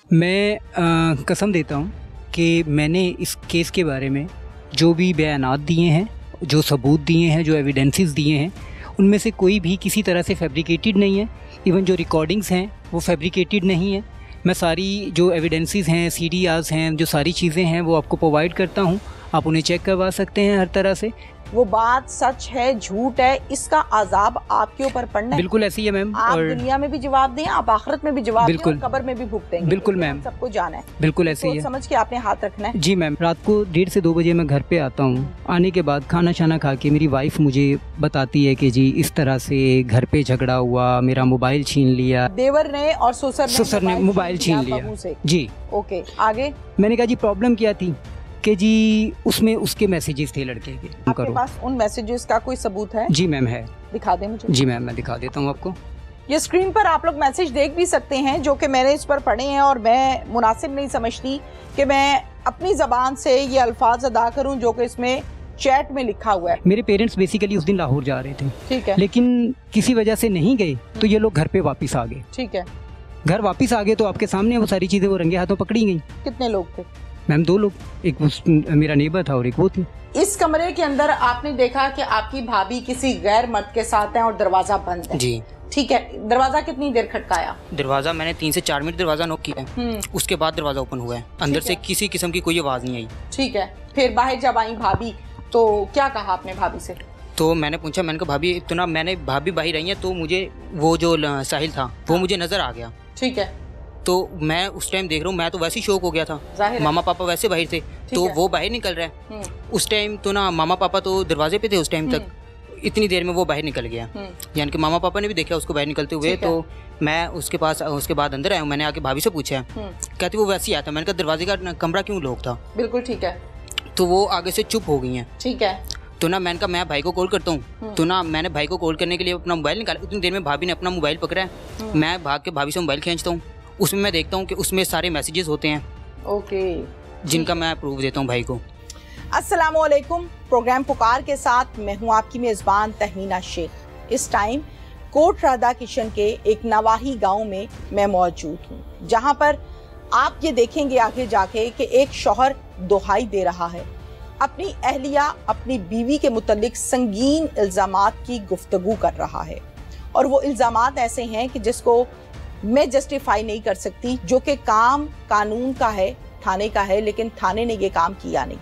मैं कसम देता हूँ कि मैंने इस केस के बारे में जो भी बयानात दिए हैं, जो सबूत दिए हैं, जो एविडेंसेस दिए हैं, उनमें से कोई भी किसी तरह से फैब्रिकेटेड नहीं है। इवन जो रिकॉर्डिंग्स हैं वो फैब्रिकेटेड नहीं है। मैं सारी जो एविडेंसेस हैं, CDRs हैं, जो सारी चीज़ें हैं वो आपको प्रोवाइड करता हूँ। आप उन्हें चेक करवा सकते हैं हर तरह से। वो बात सच है झूठ है, इसका अजाब आपके ऊपर पड़ना है। बिल्कुल ऐसी है मैम। आप दुनिया में भी जवाब दें, आप आखिरत में भी जवाब दें, और कब्र में भी भुगतेंगे। बिल्कुल मैम, सबको जाना है। बिल्कुल ऐसी है। समझ के आपने हाथ रखना है। जी मैम। रात को 1:30 से 2 बजे मैं घर पे आता हूँ। आने के बाद खाना शाना खा के मेरी वाइफ मुझे बताती है कि जी इस तरह से घर पे झगड़ा हुआ, मेरा मोबाइल छीन लिया। देवर ने और ससुर ने मोबाइल छीन लिया। जी ओके, आगे? मैंने कहा जी प्रॉब्लम क्या थी कि जी उसमें उसके मैसेजेस थे लड़के के। आपके पास उन मैसेजेस का कोई सबूत है? जी मैम है। दिखा दें मुझे। जी मैम मैं दिखा देता हूँ आपको। ये स्क्रीन पर आप लोग मैसेज देख भी सकते हैं जो कि मैंने इस पर पढ़े हैं, और मैं मुनासिब नहीं समझती कि मैं अपनी ज़बान से ये अल्फाज अदा करूं जो कि इसमें चैट में लिखा हुआ है। मेरे पेरेंट्स बेसिकली उस दिन लाहौर जा रहे थे, ठीक है, लेकिन किसी वजह से नहीं गए तो ये लोग घर पे वापस आ गए। ठीक है, घर वापस आ गए तो आपके सामने वो सारी चीज़ें वो रंगे हाथों पकड़ी गई। कितने लोग थे? मैम 2 लोग, एक मेरा नेबर था और एक वो थी। इस कमरे के अंदर आपने देखा कि आपकी भाभी किसी गैर मर्द के साथ है और दरवाजा बंद है। जी ठीक है। दरवाजा कितनी देर खटकाया? दरवाजा मैंने 3 से 4 मिनट दरवाजा नॉक किया है, उसके बाद दरवाजा ओपन हुआ है। अंदर से किसी किस्म की कोई आवाज़ नहीं आई। ठीक है। फिर बाहर जब आई भाभी तो क्या कहा आपने भाभी से? तो मैंने पूछा, मैंने कहा भाभी इतना, मैंने भाभी बाहर आई है तो मुझे वो जो साहिल था वो मुझे नज़र आ गया। ठीक है। तो मैं उस टाइम देख रहा हूँ, मैं तो वैसे ही शौक हो गया था। मामा पापा वैसे बाहर थे तो वो बाहर निकल रहे हैं। उस टाइम तो ना मामा पापा तो दरवाजे पे थे उस टाइम तक। इतनी देर में वो बाहर निकल गया, यानी कि मामा पापा ने भी देखा उसको बाहर निकलते हुए। तो मैं उसके पास, उसके बाद अंदर आया हूँ। मैंने आके भाभी से पूछा, कहती वो वैसे ही आया था। मैंने कहा दरवाजे का कमरा क्यों लॉक था? बिल्कुल ठीक है। तो वो आगे से चुप हो गई हैं। ठीक है। तो ना मैंने कहा मैं भाई को कॉल करता हूँ। तो ना मैंने भाई को कॉल करने के लिए अपना मोबाइल निकाला। उतनी देर में भाभी ने अपना मोबाइल पकड़ा है। मैं भाग के भाभी से मोबाइल खींचता हूँ। उसमें मैं देखता हूँ कि उसमें सारे मैसेजेस होते हैं, ओके, जिनका मैं प्रूफ देता हूँ भाई को। अस्सलामुअलैकुम। प्रोग्राम पुकार के साथ मैं हूँ आपकी मेज़बान तहमीना शेख। इस टाइम कोट राधा किशन के एक नवाही गांव में मैं मौजूद हूँ, जहाँ पर आप ये देखेंगे आगे जाके कि एक शौहर दुहाई दे रहा है, अपनी अहलिया, अपनी बीवी के मुतल्लिक संगीन इल्ज़ामात की गुफ्तगू कर रहा है। और वो इल्ज़ामात ऐसे हैं कि जिसको मैं जस्टिफाई नहीं कर सकती, जो कि काम कानून का है, थाने का है, लेकिन थाने ने ये काम किया नहीं।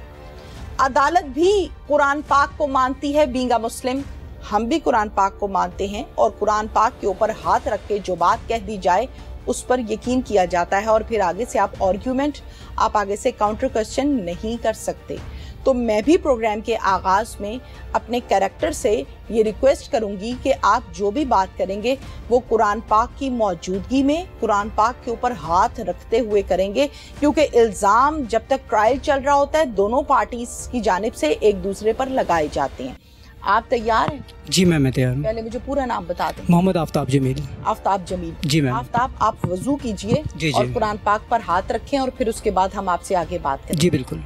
अदालत भी कुरान पाक को मानती है, बीइंग अ मुस्लिम हम भी कुरान पाक को मानते हैं, और कुरान पाक के ऊपर हाथ रख के जो बात कह दी जाए उस पर यकीन किया जाता है, और फिर आगे से आप आर्ग्यूमेंट, आप आगे से काउंटर क्वेश्चन नहीं कर सकते। तो मैं भी प्रोग्राम के आगाज़ में अपने कैरेक्टर से ये रिक्वेस्ट करूंगी कि आप जो भी बात करेंगे वो कुरान पाक की मौजूदगी में, कुरान पाक के ऊपर हाथ रखते हुए करेंगे, क्योंकि इल्ज़ाम जब तक ट्रायल चल रहा होता है दोनों पार्टीज की जानिब से एक दूसरे पर लगाए जाते हैं। आप तैयार हैं? जी मैम मैं तैयार हूँ। पहले मुझे पूरा नाम बता दें। मोहम्मद आफ्ताब जमील। आफ्ताब जमील। जी मैम। आफ्ताब, आप वजू कीजिए और कुरान पाक पर हाथ रखें, और फिर उसके बाद हम आपसे आगे बात करें। जी बिल्कुल।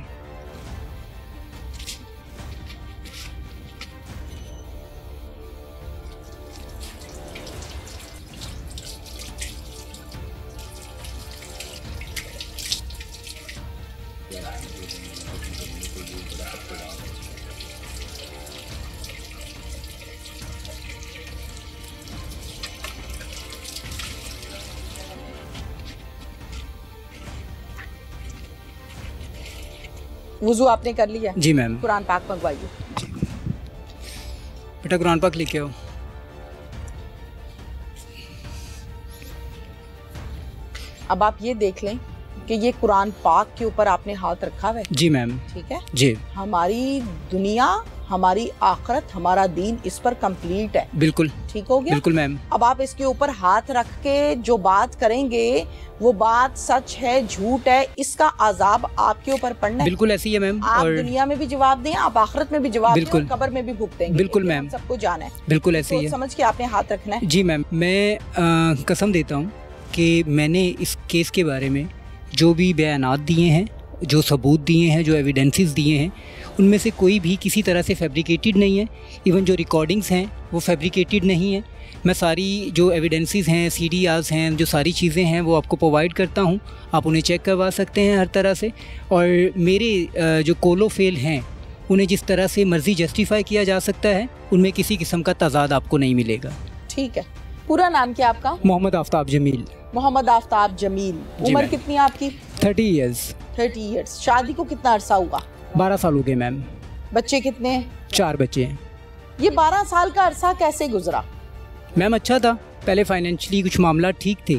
वुज़ू आपने कर लिया? जी मैम। कुरान पाक मंगवाइए। बेटा कुरान पाक लेके आओ। अब आप ये देख लें कि ये कुरान पाक के ऊपर आपने हाथ रखा हुआ है। जी मैम। ठीक है जी। हमारी दुनिया, हमारी आखिरत, हमारा दीन इस पर कंप्लीट है। बिल्कुल ठीक हो गया? बिल्कुल मैम। अब आप इसके ऊपर हाथ रख के जो बात करेंगे वो बात सच है झूठ है, इसका अजाब आपके ऊपर पड़ना है। बिल्कुल ऐसी है मैम। आप दुनिया में भी जवाब दें, आप आखिरत में भी जवाब दें, और कब्र में भी भुगतेंगे। बिल्कुल मैम। सबको जाना है। बिल्कुल ऐसी है। समझ के आपने हाथ रखना है। जी मैम। मैं कसम देता हूँ कि मैंने इस केस के बारे में जो भी बयानात दिए हैं, जो सबूत दिए हैं, जो एविडेंसेस दिए हैं, उनमें से कोई भी किसी तरह से फैब्रिकेटेड नहीं है। इवन जो रिकॉर्डिंग्स हैं वो फैब्रिकेटेड नहीं है। मैं सारी जो एविडेंसेस हैं, CDRs हैं, जो सारी चीज़ें हैं वो आपको प्रोवाइड करता हूँ। आप उन्हें चेक करवा सकते हैं हर तरह से। और मेरे जो कोलोफेल हैं उन्हें जिस तरह से मर्ज़ी जस्टिफाई किया जा सकता है, उनमें किसी किस्म का तजाद आपको नहीं मिलेगा। ठीक है। पूरा नाम क्या आपका? मोहम्मद आफ्ताब जमील। मोहम्मद आफ्ताब जमील। उम्र कितनी है आपकी? 30 ईयर्स। 30 ईयर्स। शादी को कितना अरसा हुआ? 12 साल हो गए मैम। बच्चे कितने हैं? 4 बच्चे हैं। ये 12 साल का अरसा कैसे गुजरा? मैम अच्छा था, पहले फाइनेंशियली कुछ मामला ठीक थे।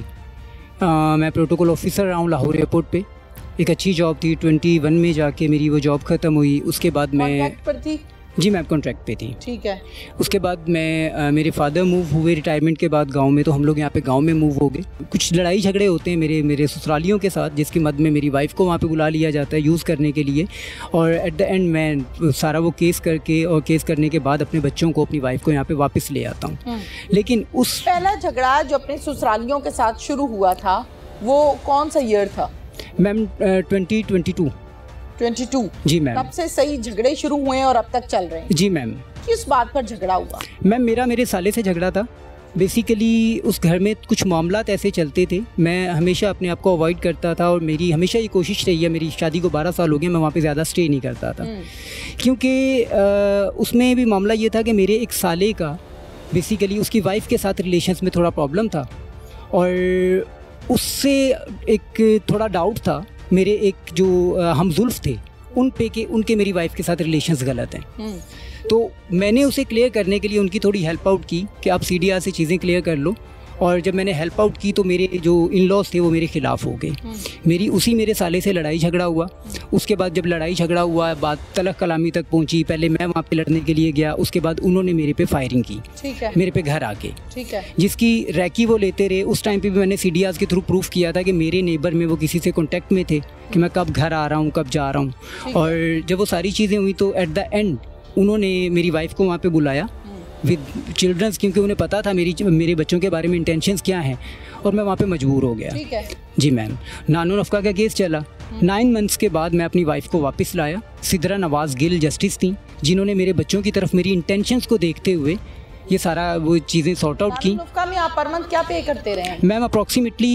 मैं प्रोटोकॉल ऑफिसर रहा हूँ लाहौर एयरपोर्ट पे। एक अच्छी जॉब थी। 21 में जाके मेरी वो जॉब ख़त्म हुई। उसके बाद मैं कॉन्ट्रैक्ट पर थी? जी मैम कॉन्ट्रैक्ट पे थी। ठीक है। उसके बाद मैं मेरे फादर मूव हुए रिटायरमेंट के बाद गांव में, तो हम लोग यहाँ पे गांव में मूव हो गए। कुछ लड़ाई झगड़े होते हैं मेरे ससुरालियों के साथ, जिसकी मद में मेरी वाइफ़ को वहाँ पे बुला लिया जाता है यूज़ करने के लिए। और एट द एंड मैं सारा वो केस करके और केस करने के बाद अपने बच्चों को, अपनी वाइफ को यहाँ पे वापस ले आता हूँ। लेकिन उस पहला झगड़ा जो अपने ससुरालियों के साथ शुरू हुआ था वो कौन सा ईयर था? मैम 2022। 22? जी मैम। तब से सही झगड़े शुरू हुए हैं और अब तक चल रहे हैं? जी मैम। किस बात पर झगड़ा हुआ? मैम मेरे साले से झगड़ा था। बेसिकली उस घर में कुछ मामलात ऐसे चलते थे, मैं हमेशा अपने आप को अवॉइड करता था। और मेरी हमेशा ये कोशिश रही है, मेरी शादी को 12 साल हो गए, मैं वहाँ पे ज़्यादा स्टे नहीं करता था। क्योंकि उसमें भी मामला ये था कि मेरे एक साले का बेसिकली उसकी वाइफ के साथ रिलेशंस में थोड़ा प्रॉब्लम था। और उससे एक थोड़ा डाउट था, मेरे एक जो हमजुल्फ थे उन पे के उनके मेरी वाइफ के साथ रिलेशंस गलत हैं। तो मैंने उसे क्लियर करने के लिए उनकी थोड़ी हेल्प आउट की कि आप CDR से चीज़ें क्लियर कर लो। और जब मैंने हेल्प आउट की तो मेरे जो इन लॉज थे वो मेरे ख़िलाफ़ हो गए। मेरे साले से लड़ाई झगड़ा हुआ। उसके बाद जब लड़ाई झगड़ा हुआ, बात तलख कलामी तक पहुंची। पहले मैं वहाँ पे लड़ने के लिए गया, उसके बाद उन्होंने मेरे पे फायरिंग की। ठीक है। मेरे पे घर आके। ठीक है। जिसकी रैकी वो लेते रहे। उस टाइम पे भी मैंने CDRs के थ्रू प्रूफ किया था कि मेरे नेबर में वो किसी से कॉन्टेक्ट में थे कि मैं कब घर आ रहा हूँ, कब जा रहा हूँ। और जब वो सारी चीज़ें हुई तो एट द एंड उन्होंने मेरी वाइफ को वहाँ पे बुलाया विद चिल्ड्रंस, क्योंकि उन्हें पता था मेरे बच्चों के बारे में इंटेंशंस क्या हैं। और मैं वहाँ पे मजबूर हो गया। ठीक है। जी मैम। नानो नफका का केस चला। 9 मंथ्स के बाद मैं अपनी वाइफ को वापस लाया। सिद्रा नवाज़ गिल जस्टिस थी, जिन्होंने मेरे बच्चों की तरफ मेरी इंटेंशंस को देखते हुए ये सारा वो चीज़ें सॉर्ट आउट की। नफका में आप पर मंथ क्या पे करते रहे? मैम अप्रॉक्सीमेटली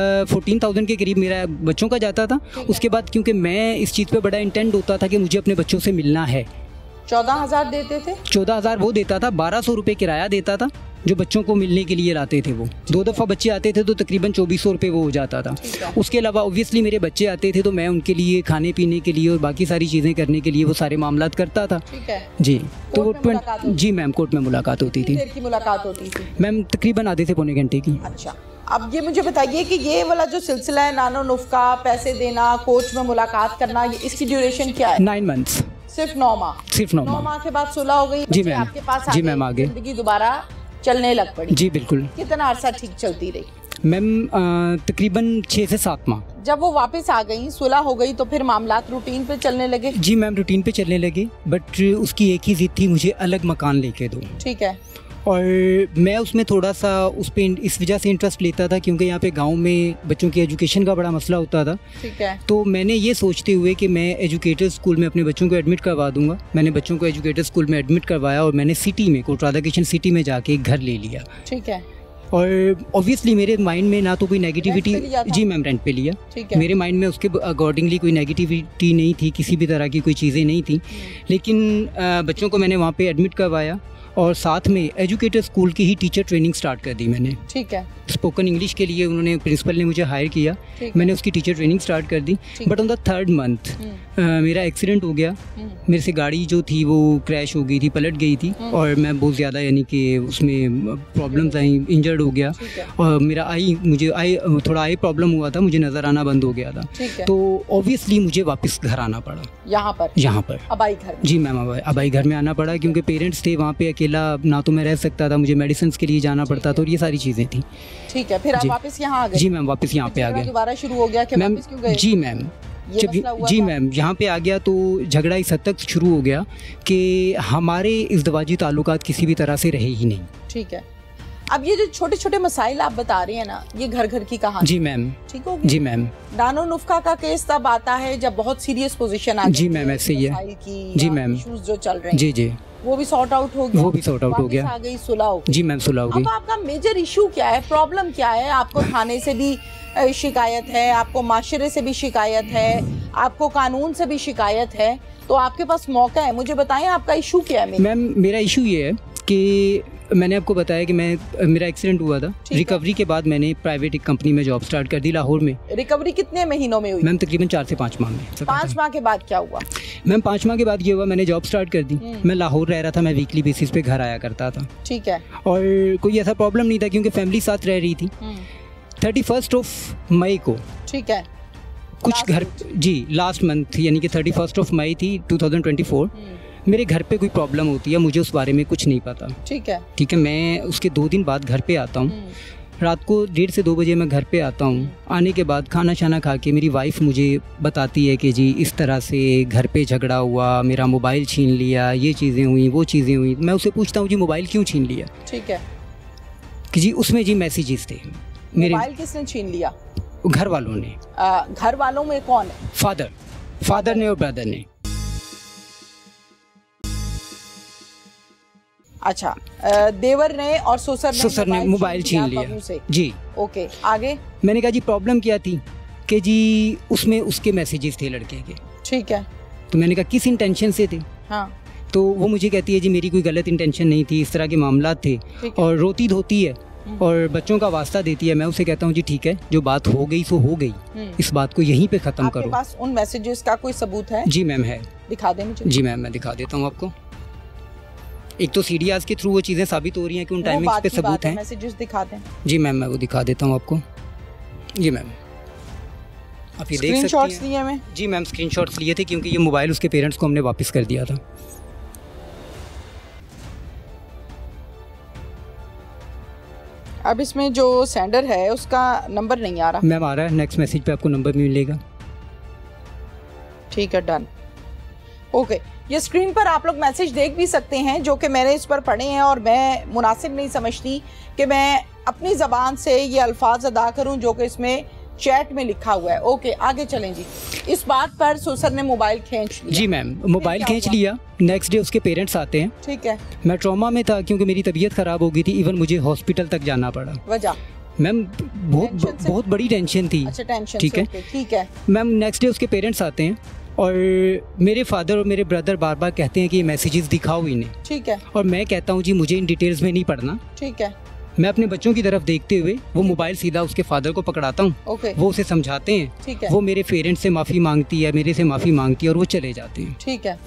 14,000 के करीब मेरा बच्चों का जाता था। उसके बाद क्योंकि मैं इस चीज़ पे बड़ा इंटेंट होता था कि मुझे अपने बच्चों से मिलना है। 14,000 देते थे? 14,000 वो देता था, 1,200 रुपये किराया देता था जो बच्चों को मिलने के लिए लाते थे। वो 2 दफ़ा बच्चे आते थे तो तकरीबन 2,400 रुपये वो हो जाता था। उसके अलावा ऑब्वियसली मेरे बच्चे आते थे तो मैं उनके लिए खाने पीने के लिए और बाकी सारी चीज़ें करने के लिए वो सारे मामलात करता था। ठीक है। जी। तो जी मैम कोर्ट में मुलाकात होती थी। देर की मुलाकात होती थी? मैम तकरीबन आधे से पौने घंटे की। अच्छा, अब ये मुझे बताइए कि ये वाला जो सिलसिला है नानो नुफ्का, पैसे देना, कोर्ट में मुलाकात करना, इसकी ड्यूरेशन क्या है? 9 मंथ्स। सिर्फ 9 माह? सिर्फ 9 माह के बाद सुलह हो गई? जी मैम। आपके पास जी मैम आ गए। जिंदगी दोबारा चलने लग पड़ी? जी बिल्कुल। कितना अरसा ठीक चलती रही? मैम तकरीबन 6 से 7 माह। जब वो वापस आ गई, सुलह हो गई, तो फिर मामलात रूटीन पे चलने लगे? जी मैम रूटीन पे चलने लगे, बट उसकी एक ही जिद थी, मुझे अलग मकान लेके दो। ठीक है। और मैं उसमें थोड़ा सा उस पे इस वजह से इंटरेस्ट लेता था क्योंकि यहाँ पे गांव में बच्चों की एजुकेशन का बड़ा मसला होता था। ठीक है। तो मैंने ये सोचते हुए कि मैं एजुकेटर स्कूल में अपने बच्चों को एडमिट करवा दूंगा, मैंने बच्चों को एजुकेटर स्कूल में एडमिट करवाया और मैंने सिटी में कोट राधा किशन सिटी में जाके एक घर ले लिया। ठीक है। और ऑब्वियसली मेरे माइंड में ना तो कोई नेगेटिविटी। जी मैम रेंट पे लिया। मेरे माइंड में उसके अकॉर्डिंगली कोई नेगेटिविटी नहीं थी, किसी भी तरह की कोई चीज़ें नहीं थी। लेकिन बच्चों को मैंने वहाँ पे एडमिट करवाया और साथ में एजुकेटर स्कूल की ही टीचर ट्रेनिंग स्टार्ट कर दी मैंने। ठीक है। स्पोकन इंग्लिश के लिए उन्होंने प्रिंसिपल ने मुझे हायर किया, मैंने उसकी टीचर ट्रेनिंग स्टार्ट कर दी। But on the 3rd month मेरा एक्सीडेंट हो गया। मेरे से गाड़ी जो थी वो क्रैश हो गई थी, पलट गई थी और मैं बहुत ज़्यादा यानी कि उसमें प्रॉब्लम्स आई, इंजर्ड हो गया और मेरा मुझे थोड़ा आई प्रॉब्लम हुआ था, मुझे नज़र आना बंद हो गया था। तो ऑब्वियसली मुझे वापस घर आना पड़ा। यहाँ पर अबाई घर? जी मैम अबाई घर में आना पड़ा क्योंकि पेरेंट्स थे वहाँ पे, अकेला ना तो मैं रह सकता था, मुझे मेडिसिन के लिए जाना पड़ता था और ये सारी चीज़ें थी। ठीक है। फिर आप वापस यहाँ आ गए? जी मैम वापस यहाँ पे आ गया। दोबारा शुरू हो गया कि वापस क्यों गए? जी मैम जी मैम यहाँ पे आ गया तो झगड़ा इस हद तक शुरू हो गया कि हमारे इज़्दवाजी ताल्लुकात किसी भी तरह से रहे ही नहीं। ठीक है। अब ये जो छोटे छोटे मसाइल आप बता रहे हैं ना, ये घर घर की कहानी। जी मैम। ठीक होगी जी मैम। दानो नुफ्का का केस तब आता है जब बहुत सीरियस पोजीशन आ जी मैम, ऐसे ही है। जी मैम। इश्यूज जो चल रहे हैं, जी जी, वो भी सॉर्ट आउट हो गया। वो भी सॉर्ट आउट हो गया, आ गई सुलह हो गई। जी मैम, सुलह हो गई। अब आपका मेजर इशू क्या है, प्रॉब्लम क्या है? आपको थाने से भी शिकायत है, आपको माशरे से भी शिकायत है, आपको कानून से भी शिकायत है, तो आपके पास मौका है, मुझे बताएं आपका इशू क्या है? मैम मेरा इशू ये है कि मैंने आपको बताया कि मेरा एक्सीडेंट हुआ था। रिकवरी के बाद मैंने प्राइवेट एक कंपनी में जॉब स्टार्ट कर दी लाहौर में। रिकवरी कितने महीनों में हुई? मैम तकरीबन 4 से 5 माह में। 5 माह के बाद क्या हुआ? मैम 5 माह के बाद ये हुआ, मैंने जॉब स्टार्ट कर दी। मैं लाहौर रह रहा था, मैं वीकली बेसिस पे घर आया करता था। ठीक है। और कोई ऐसा प्रॉब्लम नहीं था क्योंकि फैमिली साथ रह रही थी। 31 मई को, ठीक है, कुछ घर, जी लास्ट मंथ, यानी कि 31 मई थी 2024, मेरे घर पे कोई प्रॉब्लम होती है, मुझे उस बारे में कुछ नहीं पता। ठीक है। ठीक है, मैं उसके 2 दिन बाद घर पे आता हूँ। रात को 1:30 से 2 बजे मैं घर पे आता हूँ। आने के बाद खाना शाना खा के मेरी वाइफ मुझे बताती है कि जी इस तरह से घर पे झगड़ा हुआ, मेरा मोबाइल छीन लिया, ये चीज़ें हुई, वो चीज़ें हुई। मैं उसे पूछता हूँ जी मोबाइल क्यों छीन लिया? ठीक है। कि जी उसमें जी मैसेजेस थे मेरे। मोबाइल किसने छीन लिया? घर वालों ने। घर वालों में कौन है? फादर ने और ब्रदर ने। अच्छा, देवर ने और ससुर ने मोबाइल छीन लिया। जी ओके, आगे? मैंने कहा जी प्रॉब्लम क्या थी? कि जी उसमें उसके मैसेजेस थे लड़के के। ठीक है। तो मैंने कहा किस इंटेंशन से थे? हाँ। तो वो मुझे कहती है जी मेरी कोई गलत इंटेंशन नहीं थी, इस तरह के मामला थे। और रोती धोती है और बच्चों का वास्ता देती है। मैं उसे कहता हूँ जी ठीक है, जो बात हो गई सो हो गई, इस बात को यहीं पे ख़त्म करो। आपके पास उन मैसेजेस का कोई सबूत है? जी मैम है। दिखा दें मुझे। जी मैम, मैं दिखा देता हूँ आपको। एक तो सीडीआरस के थ्रू वो चीज़ें साबित हो रही हैं कि उन टाइमिंग्स पे सबूत हैं। मैसेजेस दिखा दें। जी मैम, मैं वो दिखा देता हूँ आपको। जी मैम, आप ये देख सकती हैं। स्क्रीनशॉट्स लिए मैं? जी मैम, स्क्रीनशॉट्स लिए थे क्योंकि ये मोबाइल उसके पेरेंट्स को हमने वापस कर दिया था। अब इसमें जो सेंडर है उसका नंबर नहीं आ रहा। मैम आ रहा है, नेक्स्ट मैसेज पे आपको नंबर मिलेगा। ठीक है, डन। ओके, ये स्क्रीन पर आप लोग मैसेज देख भी सकते हैं जो कि मैंने इस पर पढ़े हैं, और मैं मुनासिब नहीं समझती कि मैं अपनी ज़बान से ये अल्फाज अदा करूं जो कि इसमें चैट में लिखा हुआ है। ओके, आगे चलें जी। इस बात पर ससुर ने मोबाइल खींच लिया। जी मैम, मोबाइल खींच लिया। नेक्स्ट डे उसके पेरेंट्स आते हैं। ठीक है। मैं ट्रॉमा में था क्योंकि मेरी तबीयत ख़राब हो गई थी, इवन मुझे हॉस्पिटल तक जाना पड़ा। वजह? मैम बहुत बड़ी टेंशन थी। अच्छा, टेंशन। ठीक है, ठीक है। मैम नेक्स्ट डे उसके पेरेंट्स आते हैं और मेरे फादर और मेरे ब्रदर बार बार कहते हैं कि ये मैसेजेस दिखाओ इन्हें। ठीक है। और मैं कहता हूँ जी मुझे इन डिटेल्स में नहीं पढ़ना। ठीक है। मैं अपने बच्चों की तरफ देखते हुए वो मोबाइल सीधा उसके फादर को पकड़ाता हूँ। वो उसे समझाते हैं। ठीक है। वो मेरे पेरेंट्स से माफ़ी मांगती है, मेरे से माफ़ी मांगती है और वो चले जाते हैं। ठीक है।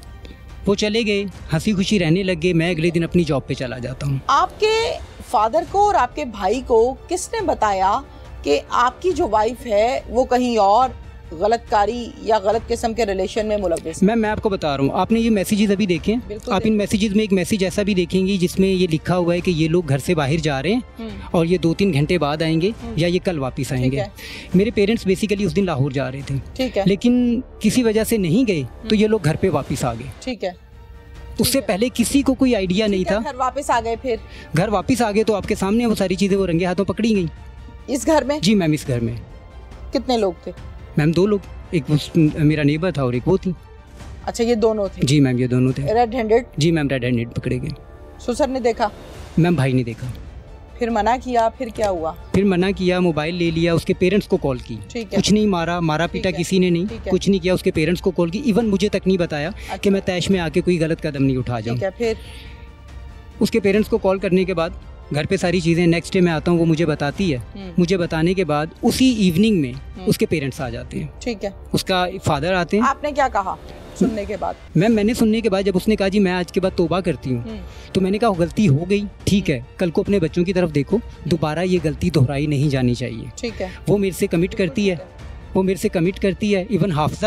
वो चले गए, हंसी खुशी रहने लग गए। मैं अगले दिन अपनी जॉब पे चला जाता हूँ। आपके फादर को और आपके भाई को किसने बताया कि आपकी जो वाइफ है वो कहीं और गलतकारी या गलत किस्म के रिलेशन में मुलव्विस? मैं आपको बता रहा हूँ, आपने ये मैसेजेस अभी देखे, आप इन मैसेजेस में एक मैसेज ऐसा भी देखेंगे जिसमें ये लिखा हुआ है कि ये लोग घर से बाहर जा रहे हैं और ये 2-3 घंटे बाद आएंगे या ये कल वापस आएंगे। मेरे पेरेंट्स बेसिकली उस दिन लाहौर जा रहे थे। ठीक है। लेकिन किसी वजह से नहीं गए तो ये लोग घर पे वापस आ गए। ठीक है। उससे पहले किसी को कोई आइडिया नहीं था। घर वापस आ गए? फिर घर वापस आ गए तो आपके सामने वो सारी चीजें वो रंगे हाथों पकड़ी गई। इस घर में? जी मैम, इस घर में। कितने लोग थे? मैम 2 लोग, एक मेरा नेबर था और एक वो थी। अच्छा, ये दोनों थे? जी मैम, ये दोनों थे। Red handed? जी मैम, रेड हैंडेड पकड़े गए। ससुर ने देखा? मैम भाई ने देखा। फिर मना किया? फिर क्या हुआ? फिर मना किया, मोबाइल ले लिया, उसके पेरेंट्स को कॉल की। कुछ नहीं मारा पीटा किसी ने नहीं, कुछ नहीं किया। उसके पेरेंट्स को कॉल की, इवन मुझे तक नहीं बताया कि मैं तैश में आके कोई गलत कदम नहीं उठा जाऊँ। फिर उसके पेरेंट्स को कॉल करने के बाद घर पे सारी चीज़ें, नेक्स्ट डे मैं आता हूँ, वो मुझे बताती है। मुझे बताने के बाद उसी इवनिंग में उसके पेरेंट्स आ जाते हैं। ठीक है। उसका फादर आते हैं। आपने क्या कहा सुनने के बाद? मैंने सुनने के बाद जब उसने कहा जी मैं आज के बाद तौबा करती हूँ, तो मैंने कहा गलती हो गई, ठीक है, कल को अपने बच्चों की तरफ देखो, दोबारा ये गलती दोहराई नहीं जानी चाहिए। ठीक है। वो मेरे से कमिट करती है। इवन हाफजा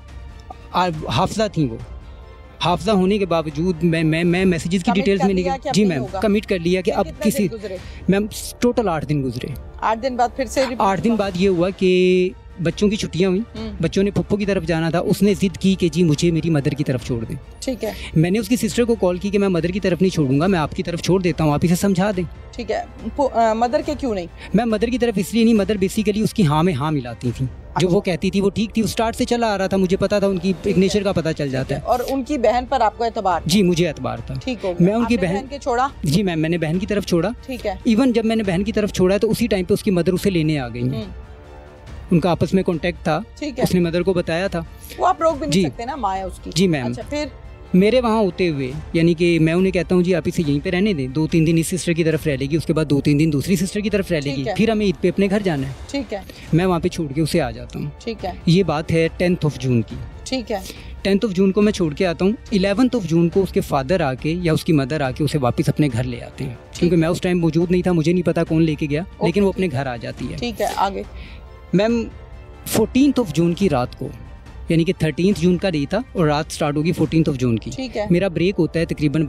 थी वो। हाफजा होने के बावजूद मैं मैसेजेस की डिटेल्स में नहीं। जी मैम, कमिट कर लिया कि अब किसी, मैम टोटल 8 दिन गुजरे। 8 दिन बाद फिर से 8 दिन बाद ये हुआ कि बच्चों की छुट्टियां हुई, बच्चों ने पप्पू की तरफ जाना था, उसने जिद की कि जी मुझे मेरी मदर की तरफ छोड़ दें। ठीक है। मैंने उसकी सिस्टर को कॉल की कि मैं मदर की तरफ नहीं छोड़ूंगा, मैं आपकी तरफ छोड़ देता हूँ, आप इसे समझा दें। ठीक है। मदर के क्यों नहीं? मैं मदर की तरफ इसलिए नहीं, मदर बेसिकली उसकी हाँ में हाँ मिलाती थी। जो वो कहती थी वो ठीक थी, वो स्टार्ट से चला आ रहा था, मुझे पता था, उनकी एक नेचर का पता चल जाता है। और उनकी बहन पर आपको एतबार? जी मुझे एतबार था। ठीक हो, मैं उनकी बहन के छोड़ा? जी मैम, मैंने बहन की तरफ छोड़ा। ठीक है। इवन जब मैंने बहन की तरफ छोड़ा तो उसी टाइम पे उसकी मदर उसे लेने आ गई। उनका आपस में कांटेक्ट था। ठीक है। उसने मदर को बताया था। वो आप रोक भी नहीं सकते ना, माँ है उसकी। जी मैम। अच्छा, फिर मेरे वहाँ होते हुए यानी कि मैं उन्हें कहता हूँ जी आप इसे यहीं पे रहने दें, 2-3 दिन इस सिस्टर की तरफ रह लेगी, उसके बाद 2-3 दिन दूसरी सिस्टर की तरफ रह लेगी, फिर हमें ईद पे अपने घर जाना है। ठीक है। मैं वहाँ पे छोड़ के उसे आ जाता हूँ। ठीक है। ये बात है 10 जून की। ठीक है। 10 जून को मैं छोड़ के आता हूँ। 11 जून को उसके फादर आके या उसकी मदर आके उसे वापस अपने घर ले आते हैं, क्योंकि मैं उस टाइम मौजूद नहीं था, मुझे नहीं पता कौन लेके गया, लेकिन वो अपने घर आ जाती है। ठीक है, आगे मैम 14 जून की रात को, यानी कि 13 जून का डे था और रात स्टार्ट होगी 14 जून की। ठीक है। मेरा ब्रेक होता है तकरीबन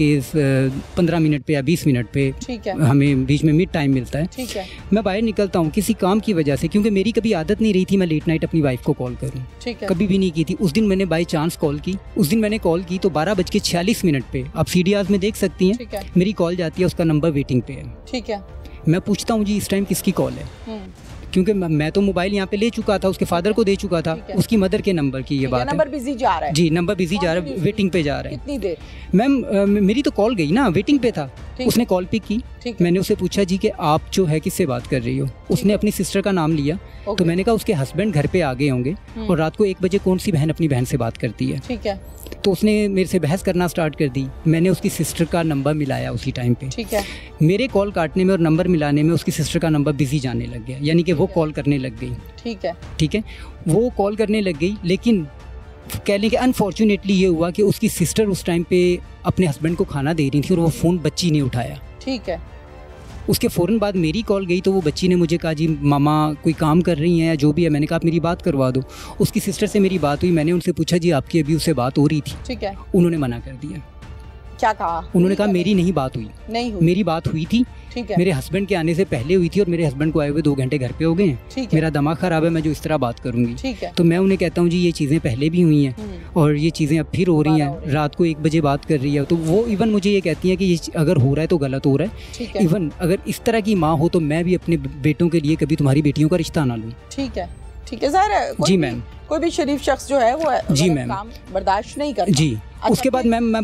12:15 पे या 20 मिनट पे। ठीक है। हमें बीच में मिड टाइम मिलता है। ठीक है। मैं बाहर निकलता हूँ किसी काम की वजह से, क्योंकि मेरी कभी आदत नहीं रही थी मैं लेट नाइट अपनी वाइफ को कॉल करूँ। ठीक है। कभी भी नहीं की थी। उस दिन मैंने बाई चांस कॉल की। उस दिन मैंने कॉल की तो 12:46 पे, आप CDRs में देख सकती हैं। ठीक है। मेरी कॉल जाती है, उसका नंबर वेटिंग पे है। ठीक है। मैं पूछता हूँ जी इस टाइम किसकी कॉल है, क्योंकि मैं तो मोबाइल यहाँ पे ले चुका था, उसके फादर को दे चुका था, उसकी मदर के नंबर की ये बात है। नंबर बिजी जा रहा है। जी नंबर बिजी जा रहा है, वेटिंग पे जा रहा है। कितनी देर? मैम मेरी तो कॉल गई ना, वेटिंग पे था। उसने कॉल पिक की। मैंने उसे पूछा जी कि आप जो है किससे बात कर रही हो। उसने अपनी सिस्टर का नाम लिया। तो मैंने कहा उसके हस्बैंड घर पे आ गए होंगे और रात को 1 बजे कौन सी बहन अपनी बहन से बात करती है। ठीक है। तो उसने मेरे से बहस करना स्टार्ट कर दी। मैंने उसकी सिस्टर का नंबर मिलाया उसी टाइम पे। ठीक है। मेरे कॉल काटने में और नंबर मिलाने में उसकी सिस्टर का नंबर बिजी जाने लग गया, यानी कि वो कॉल करने लग गई। ठीक है। ठीक है, वो कॉल करने लग गई, लेकिन कह लें कि अनफॉर्चुनेटली ये हुआ कि उसकी सिस्टर उस टाइम पे अपने हस्बैंड को खाना दे रही थी और वो फ़ोन बच्ची ने उठाया। ठीक है। उसके फ़ौरन बाद मेरी कॉल गई तो वो बच्ची ने मुझे कहा जी मामा कोई काम कर रही हैं या जो भी है। मैंने कहा आप मेरी बात करवा दो। उसकी सिस्टर से मेरी बात हुई। मैंने उनसे पूछा जी आपकी अभी उससे बात हो रही थी? ठीक है। उन्होंने मना कर दिया। क्या कहा? उन्होंने कहा मेरी नहीं बात हुई। नहीं हुई। मेरी बात हुई थी। ठीक है। मेरे हस्बैंड के आने से पहले हुई थी और मेरे हस्बैंड को आए हुए 2 घंटे घर पे हो गए हैं। मेरा दिमाग ख़राब है, मैं जो इस तरह बात करूंगी। ठीक है। तो मैं उन्हें कहता हूँ जी ये चीज़ें पहले भी हुई हैं और ये चीज़ें अब फिर हो रही हैं। रात को 1 बजे बात कर रही है। तो वो इवन मुझे ये कहती हैं कि ये अगर हो रहा है तो गलत हो रहा है। इवन अगर इस तरह की माँ हो तो मैं भी अपने बेटों के लिए कभी तुम्हारी बेटियों का रिश्ता ना लूँ। ठीक है। ठीक है, ज़ाहिर है जी मैम, कोई भी शरीफ शख्स जो है वो जी मैम काम बर्दाश्त नहीं करता। जी। उसके बाद मैम मैं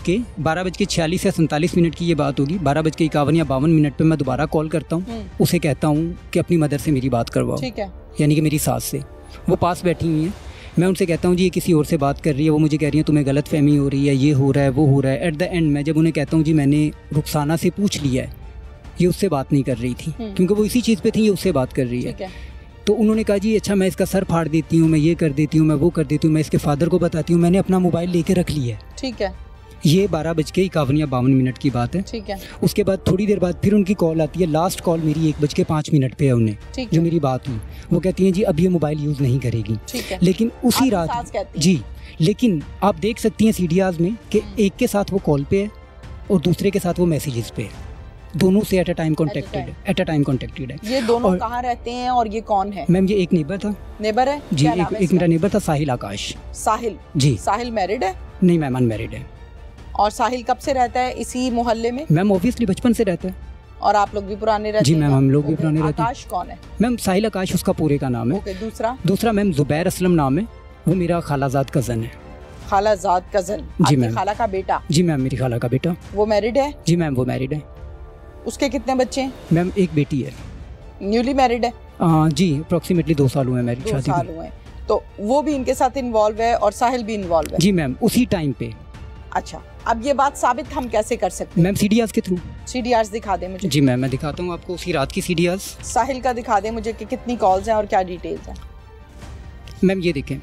12:46 या 47 की ये बात होगी, 12:51 या 52 पे मैं दोबारा कॉल करता हूँ। उसे कहता हूँ कि अपनी मदर से मेरी बात करवाओ। ठीक है। यानी कि मेरी सास से। वो पास बैठी हुई है। मैं उनसे कहता हूँ जी ये किसी और से बात कर रही है। वो मुझे कह रही है तुम्हें गलत फहमी हो रही है, ये हो रहा है वो हो रहा है। एट द एंड मैं जब उन्हें कहता हूँ जी मैंने रुखसाना से पूछ लिया है, ये उससे बात नहीं कर रही थी क्योंकि वो इसी चीज़ पे थी, ये उससे बात कर रही है। तो उन्होंने कहा जी अच्छा मैं इसका सर फाड़ देती हूँ, मैं ये कर देती हूँ, मैं वो कर देती हूँ, मैं इसके फादर को बताती हूँ। मैंने अपना मोबाइल लेके रख लिया है। ठीक है। ये 12:51 या 52 की बात है। ठीक है। उसके बाद थोड़ी देर बाद फिर उनकी कॉल आती है। लास्ट कॉल मेरी 1:05 पे है उन्हें, जो मेरी बात हुई। वो कहती हैं जी अब ये मोबाइल यूज़ नहीं करेगी। ठीक है। लेकिन उसी रात जी, लेकिन आप देख सकती हैं CDRs में कि एक के साथ वो कॉल पे है और दूसरे के साथ वो मैसेजेस पे है। दोनों से एट अ टाइम कॉन्टेक्टेड है। ये दोनों कहाँ रहते हैं और ये कौन है? मैम ये एक नेबर था। नेबर है जी, एक मेरा नेबर था साहिल आकाश। साहिल जी। साहिल मैरिड है? नहीं मैम अनमैरिड है। और साहिल कब से रहता है इसी मोहल्ले में? मैम ऑब्वियसली बचपन से रहता है। और आप लोग भी पुराने रहते हैं? जी मैम हम लोग भी पुराने रहते हैं। आकाश कौन है? मैम साहिल आकाश उसका पूरे का नाम है। ओके, दूसरा मैम जुबैर असलम नाम है। वो मेरा खालाजाद कज़न है। खालाजाद कज़न? जी मैम। खाला का बेटा? जी मैम मेरी खाला का बेटा। वो मैरिड है? जी मैम वो मैरिड है। उसके कितने बच्चे हैं? मैम एक बेटी है। न्यूली मैरिड है? जी अप्रोक्सीमेटली 2 साल हुए हैं मैरिज शादी। 2 साल हुए। तो वो भी इनके साथ इन्वॉल्व है और साहिल भी इन्वॉल्व है? जी मैम उसी टाइम पे। अच्छा, अब ये बात साबित हम कैसे कर सकते हैं? मैम CDRs के थ्रू। CDRs दिखा दे मुझे। जी मैम मैं दिखाता हूँ आपको उसी रात की CDRs। साहिल का दिखा दे मुझे कि कितनी कॉल्स हैं और क्या डिटेल्स हैं। मैम ये देखें,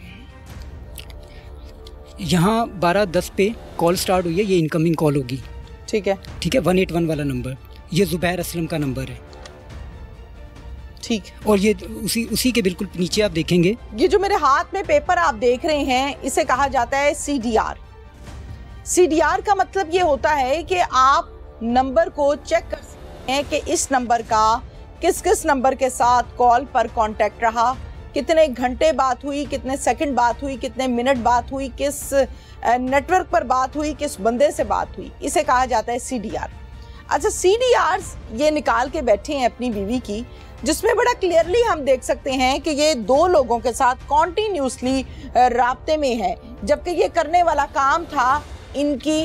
यहाँ 12:10 पे कॉल स्टार्ट हुई है। ये इनकमिंग कॉल होगी। ठीक है। 181 वाला नंबर, ये जुबैर असलम का नंबर है। ठीक। और ये उसी के बिल्कुल नीचे आप देखेंगे, ये जो मेरे हाथ में पेपर आप देख रहे हैं इसे कहा जाता है CDR। CDR का मतलब ये होता है कि आप नंबर को चेक कर सकते हैं कि इस नंबर का किस किस नंबर के साथ कॉल पर कांटेक्ट रहा, कितने घंटे बात हुई, कितने सेकंड बात हुई, कितने मिनट बात हुई, किस नेटवर्क पर बात हुई, किस बंदे से बात हुई, इसे कहा जाता है CDR। अच्छा, CDRs ये निकाल के बैठे हैं अपनी बीवी की, जिसमें बड़ा क्लियरली हम देख सकते हैं कि ये 2 लोगों के साथ कॉन्टिन्यूसली राब्ते में है, जबकि ये करने वाला काम था इनकी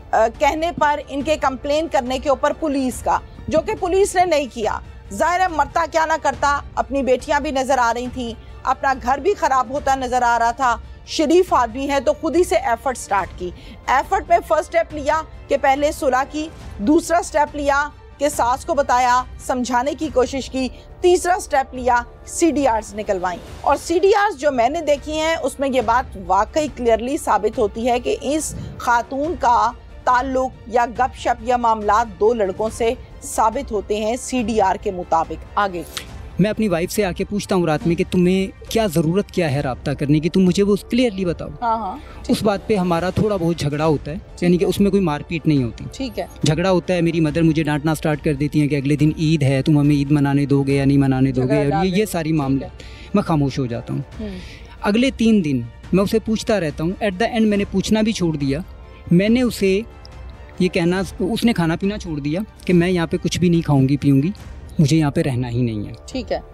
कहने पर, इनके कंप्लेन करने के ऊपर पुलिस का, जो कि पुलिस ने नहीं किया। जाहिर है मरता क्या ना करता, अपनी बेटियां भी नजर आ रही थी, अपना घर भी खराब होता नजर आ रहा था, शरीफ आदमी है तो खुद ही से एफर्ट स्टार्ट की। एफर्ट में फर्स्ट स्टेप लिया कि पहले सुलह की, दूसरा स्टेप लिया कि सास को बताया, समझाने की कोशिश की, तीसरा स्टेप लिया CDRs निकलवाई। और CDRs जो मैंने देखी हैं उसमें ये बात वाकई क्लियरली साबित होती है कि इस खातून का ताल्लुक या गपशप या मामला 2 लड़कों से साबित होते हैं CDR के मुताबिक। आगे मैं अपनी वाइफ से आके पूछता हूँ रात में कि तुम्हें क्या ज़रूरत क्या है राब्ता करने की, तुम मुझे वो क्लियरली बताओ। हाँ, उस बात पे हमारा थोड़ा बहुत झगड़ा होता है, यानी कि उसमें कोई मारपीट नहीं होती। ठीक है, झगड़ा होता है, मेरी मदर मुझे डांटना स्टार्ट कर देती हैं कि अगले दिन ईद है, तुम हमें ईद मनाने दोगे या नहीं मनाने दोगे, और ये सारी मामले, मैं खामोश हो जाता हूँ। अगले 3 दिन मैं उसे पूछता रहता हूँ। एट द एंड मैंने पूछना भी छोड़ दिया, मैंने उसे ये कहना, उसने खाना पीना छोड़ दिया कि मैं यहाँ पे कुछ भी नहीं खाऊंगी पीऊंगी, मुझे यहाँ पे रहना ही नहीं है। ठीक है,